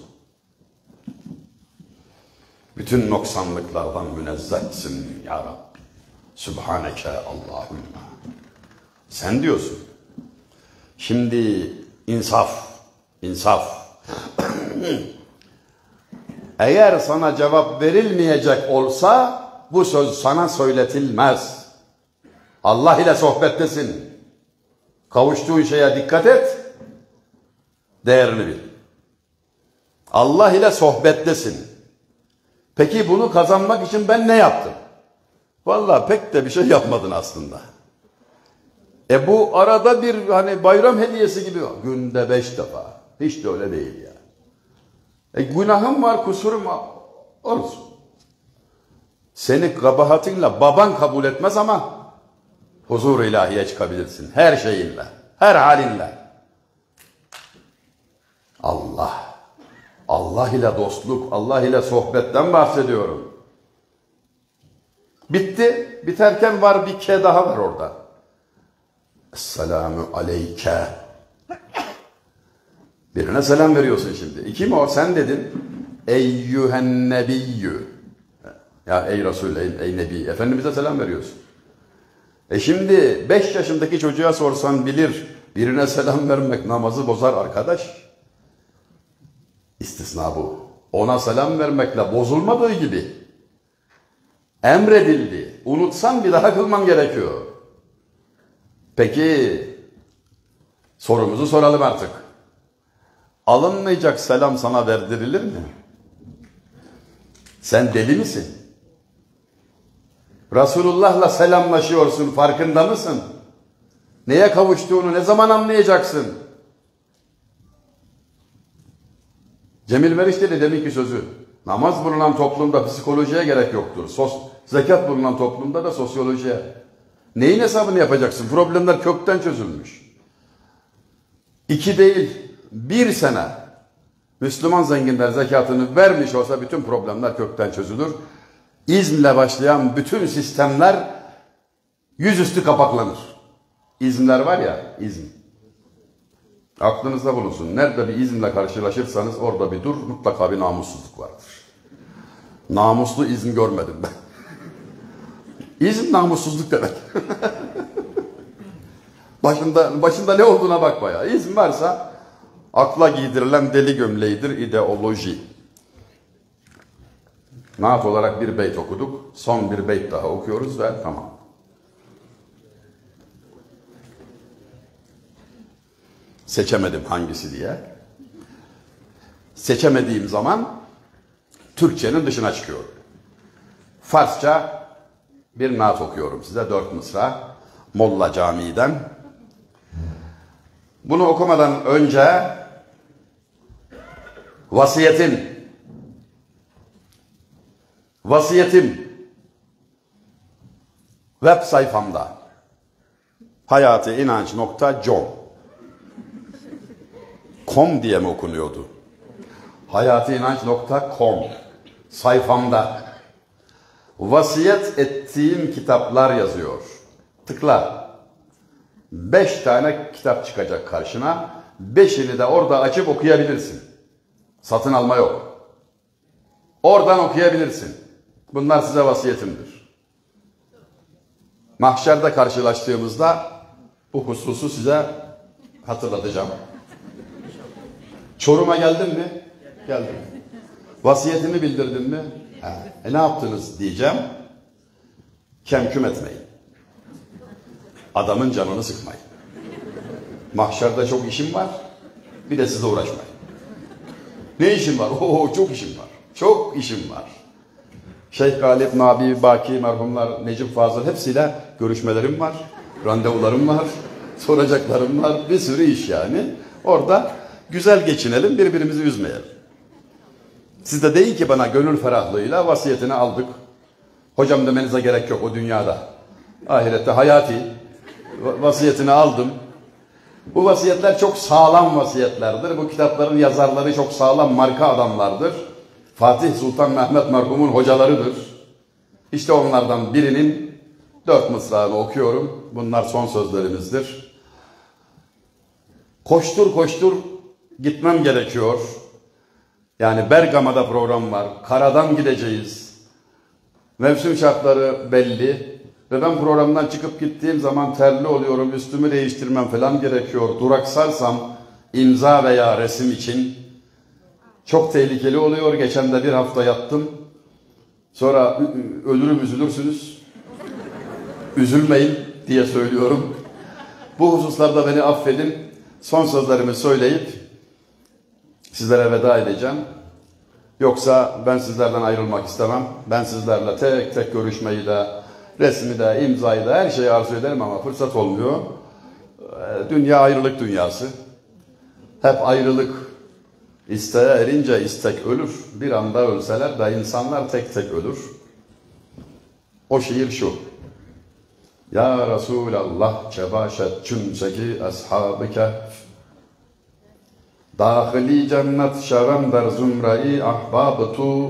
Bütün noksanlıklardan münezzehsin ya Rabbi. Sübhaneke Allahümme. Sen diyorsun. Şimdi insaf, insaf. Eğer sana cevap verilmeyecek olsa bu söz sana söyletilmez. Allah ile sohbettesin. Kavuştuğun şeye dikkat et. Değerini bil. Allah ile sohbettesin. Peki bunu kazanmak için ben ne yaptım? Vallahi pek de bir şey yapmadın aslında. E bu arada bir hani bayram hediyesi gibi günde beş defa. Hiç de öyle değil ya. E günahım var, kusurum var. Olsun. Seni kabahatinle baban kabul etmez ama huzur-u ilahiye çıkabilirsin. Her şeyinle, her halinle. Allah. Allah ile dostluk, Allah ile sohbetten bahsediyorum. Bitti. Biterken var bir ke daha var orada. Esselamu aleyke. Birine selam veriyorsun şimdi. İki mi o? Sen dedin. Eyyühen nebiyyü. Ya ey Resul, ey, ey Nebi. Efendimiz'e selam veriyorsun. E şimdi beş yaşındaki çocuğa sorsan bilir. Birine selam vermek namazı bozar arkadaş. İstisna bu. Ona selam vermekle bozulmadığı gibi emredildi. Unutsan bir daha kılman gerekiyor. Peki sorumuzu soralım artık. Alınmayacak selam sana verdirilir mi? Sen deli misin? Resulullah'la selamlaşıyorsun, farkında mısın? Neye kavuştuğunu ne zaman anlayacaksın? Cemil Meriç dedi deminki sözü. Namaz bulunan toplumda psikolojiye gerek yoktur. Sos, zekat bulunan toplumda da sosyolojiye. Neyin hesabını yapacaksın? Problemler kökten çözülmüş. İki değil, bir sene Müslüman zenginler zekatını vermiş olsa bütün problemler kökten çözülür. İzmle başlayan bütün sistemler yüzüstü kapaklanır. İzmler var ya, izm. Aklınızda bulunsun. Nerede bir izmle karşılaşırsanız orada bir dur, mutlaka bir namussuzluk vardır. Namuslu izm görmedim ben. İzm namussuzluk demek. başında, başında ne olduğuna bakma ya. İzm varsa akla giydirilen deli gömleğidir ideoloji. Naat olarak bir beyt okuduk. Son bir beyt daha okuyoruz ve tamam. Seçemedim hangisi diye. Seçemediğim zaman Türkçenin dışına çıkıyorum. Farsça bir naat okuyorum size, dört mısra. Molla Camii'den. Bunu okumadan önce vasiyetim, vasiyetim web sayfamda hayatiinanç nokta com com diye mi okunuyordu? hayatiinanç nokta com sayfamda vasiyet ettiğim kitaplar yazıyor. Tıkla. Beş tane kitap çıkacak karşına. Beşini de orada açıp okuyabilirsin. Satın alma yok. Oradan okuyabilirsin. Bunlar size vasiyetimdir. Mahşerde karşılaştığımızda bu hususu size hatırlatacağım. Çorum'a geldin mi? Geldim. Vasiyetimi bildirdin mi? He. E ne yaptınız diyeceğim. Kemküm etmeyin. Adamın canını sıkmayın. Mahşerde çok işim var. Bir de sizle uğraşmayın. Ne işim var? Oo, çok işim var. Çok işim var. Şeyh Galip, Nabi, Baki, merhumlar, Necip Fazıl hepsiyle görüşmelerim var. Randevularım var. Soracaklarım var. Bir sürü iş yani. Orada güzel geçinelim, birbirimizi üzmeyelim. Siz de deyin ki bana gönül ferahlığıyla vasiyetini aldık. Hocam demenize gerek yok o dünyada. Ahirette hayati vasiyetini aldım. Bu vasiyetler çok sağlam vasiyetlerdir. Bu kitapların yazarları çok sağlam marka adamlardır. Fatih Sultan Mehmet merhumun hocalarıdır. İşte onlardan birinin dört mısrağını okuyorum. Bunlar son sözlerimizdir. Koştur koştur gitmem gerekiyor. Yani Bergama'da program var. Karadan gideceğiz. Mevsim şartları belli. Ve ben programdan çıkıp gittiğim zaman terli oluyorum. Üstümü değiştirmem falan gerekiyor. Duraksarsam imza veya resim için çok tehlikeli oluyor. Geçen de bir hafta yattım. Sonra ölürüm üzülürsünüz. Üzülmeyin diye söylüyorum. Bu hususlarda beni affedin. Son sözlerimi söyleyip sizlere veda edeceğim. Yoksa ben sizlerden ayrılmak istemem. Ben sizlerle tek tek görüşmeyi de, resmi de, imzayı da her şeyi arzu ederim ama fırsat olmuyor. Dünya ayrılık dünyası. Hep ayrılık. İsteğe erince istek ölür. Bir anda ölseler de insanlar tek tek ölür. O şiir şu. Ya Resulallah çebaşet cümseki ashab-ı kehf. Dâhili cennet şevem der zümre-i ahbab-ı tu.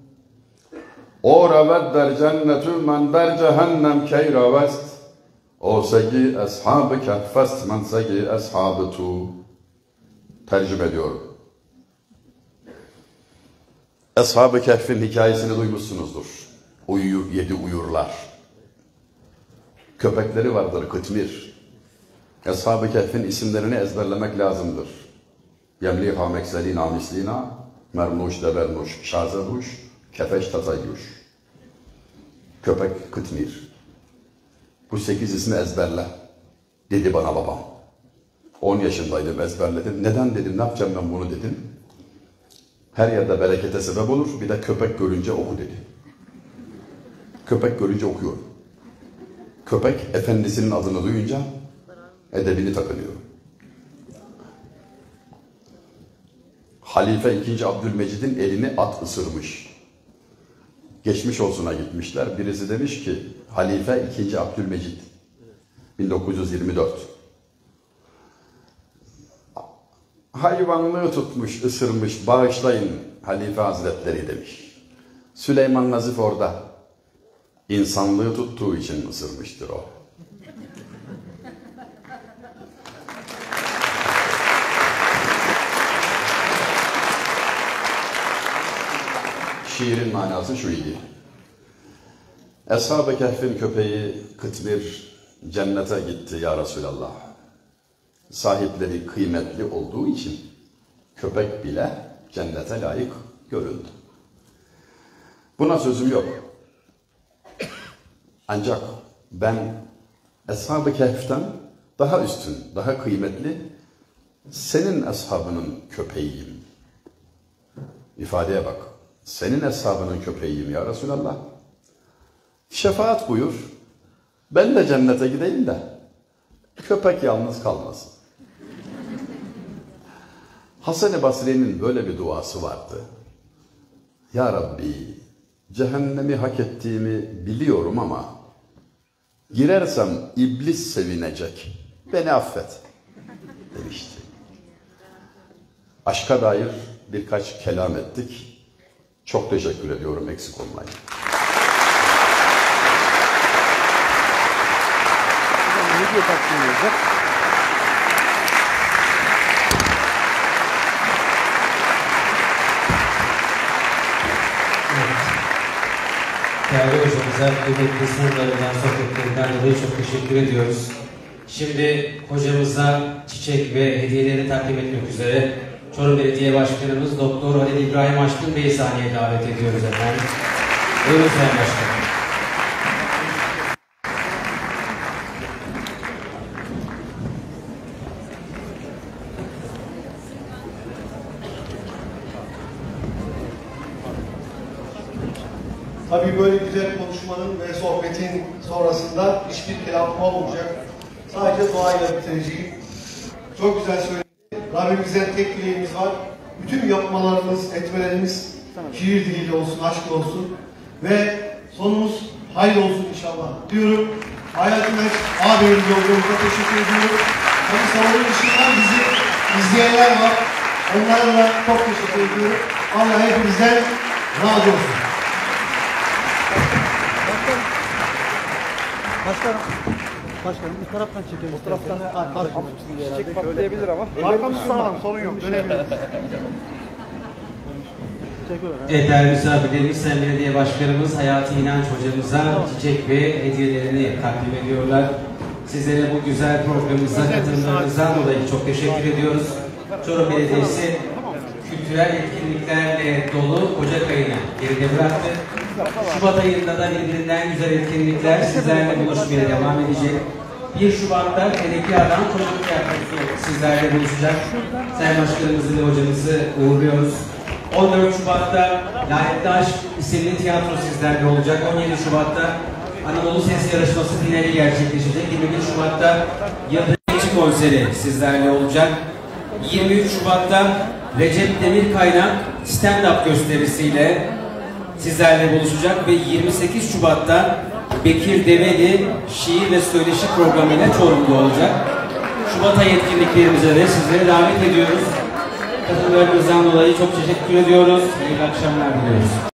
O reved der cennetü men der cehennem key revest. O segi ashab-ı kehfest men segi ashab-ı tu. Tercüme ediyorum. Ashab-ı Kehf'in hikayesini duymuşsunuzdur. Uyuyor, yedi uyurlar. Köpekleri vardır, kıtmir. Ashab-ı Kehf'in isimlerini ezberlemek lazımdır. Yemliha mekselina mislina, mernuş debernuş, şazebuş, kefeş tatayyuş. Köpek, kıtmir. Bu sekiz ismi ezberle. Dedi bana babam. On yaşındaydım, ezberledim. Neden dedim, ne yapacağım ben bunu dedim. Her yerde berekete sebep olur. Bir de köpek görünce oku dedi. Köpek görünce okuyorum. Köpek efendisinin adını duyunca edebini takınıyor. Halife ikinci. Abdülmecid'in elini at ısırmış. Geçmiş olsuna gitmişler. Birisi demiş ki Halife ikinci. Abdülmecid bin dokuz yüz yirmi dört. Hayvanlığı tutmuş, ısırmış, bağışlayın Halife Hazretleri demiş. Süleyman Nazif orada. İnsanlığı tuttuğu için ısırmıştır o. Şiirin manası şu idi. Eshab-ı Kehf'in köpeği Kıtmir cennete gitti ya Resulallah. Sahipleri kıymetli olduğu için köpek bile cennete layık görüldü. Buna sözüm yok. Ancak ben Eshab-ı Kehf'ten daha üstün, daha kıymetli senin eshabının köpeğiyim. İfadeye bak. Senin eshabının köpeğiyim ya Resulallah. Şefaat buyur. Ben de cennete gideyim de köpek yalnız kalmasın. Hasan-ı Basri'nin böyle bir duası vardı. Ya Rabbi, cehennemi hak ettiğimi biliyorum ama girersem iblis sevinecek. Beni affet demişti. Aşka dair birkaç kelam ettik. Çok teşekkür ediyorum, eksik olmayın. Video takdim edecek. Değerli hocamıza kıymetli sınırlarından, sohbetlerinden dolayı çok teşekkür ediyoruz. Şimdi hocamıza çiçek ve hediyeleri takdim etmek üzere Çorum Belediye Başkanımız Doktor Halil İbrahim Aşkın Bey'i sahneye davet ediyoruz efendim. Buyurun Sayın Başkanım. Tabii böyle güzel konuşmanın ve sohbetin sonrasında hiçbir kelam olmayacak. Sadece duayla bitireceğim. Çok güzel söyledin. Rabbimizden tek dileğimiz var. Bütün yapmalarımız, etmelerimiz şiir diliyle olsun, aşk olsun. Ve sonumuz hayır olsun inşallah diyorum. Hayatımız ağabeyimiz olduğumuza teşekkür ediyorum. Tabii salonun dışından bizi izleyenler var. Onlara da çok teşekkür ediyorum. Allah hepinizden razı olsun. Başkanım, başkanım bu taraftan çekelim. Bu taraftan Çiçek patlayabilir ama. Arkamız sağlam, sorun yok. Dönebiliriz. Evet, değerli misafirlerimiz, Sayın Belediye Başkanımız Hayati İnanç hocamıza çiçek ve hediyelerini takdim ediyorlar. Sizlere bu güzel programımıza katılımlarınızdan dolayı çok teşekkür ediyoruz. Çorum Belediyesi kültürel etkinliklerle dolu Ocak ayını geride bıraktı. Şubat ayında da birbirinden güzel etkinlikler sizlerle buluşmaya devam edecek. bir Şubat'ta Tenekia'dan çocuk tiyatrosu sizlerle buluşacak. Sayın Başkanımızı ve hocamızı uğurluyoruz. on dört Şubat'ta Lanetli Aşk isimli tiyatro sizlerle olacak. on yedi Şubat'ta Anadolu Ses Yarışması finali gerçekleşecek. yirmi bir Şubat'ta Yıldırımcı konseri sizlerle olacak. yirmi üç Şubat'ta Recep Demirkaynak stand-up gösterisiyle sizlerle buluşacak ve yirmi sekiz Şubat'ta Bekir Develi şiir ve söyleşi programıyla Çorum'da olacak. Şubat ayı etkinliklerimize de sizleri davet ediyoruz. Katılımlarınızdan dolayı çok teşekkür ediyoruz. İyi akşamlar diliyoruz.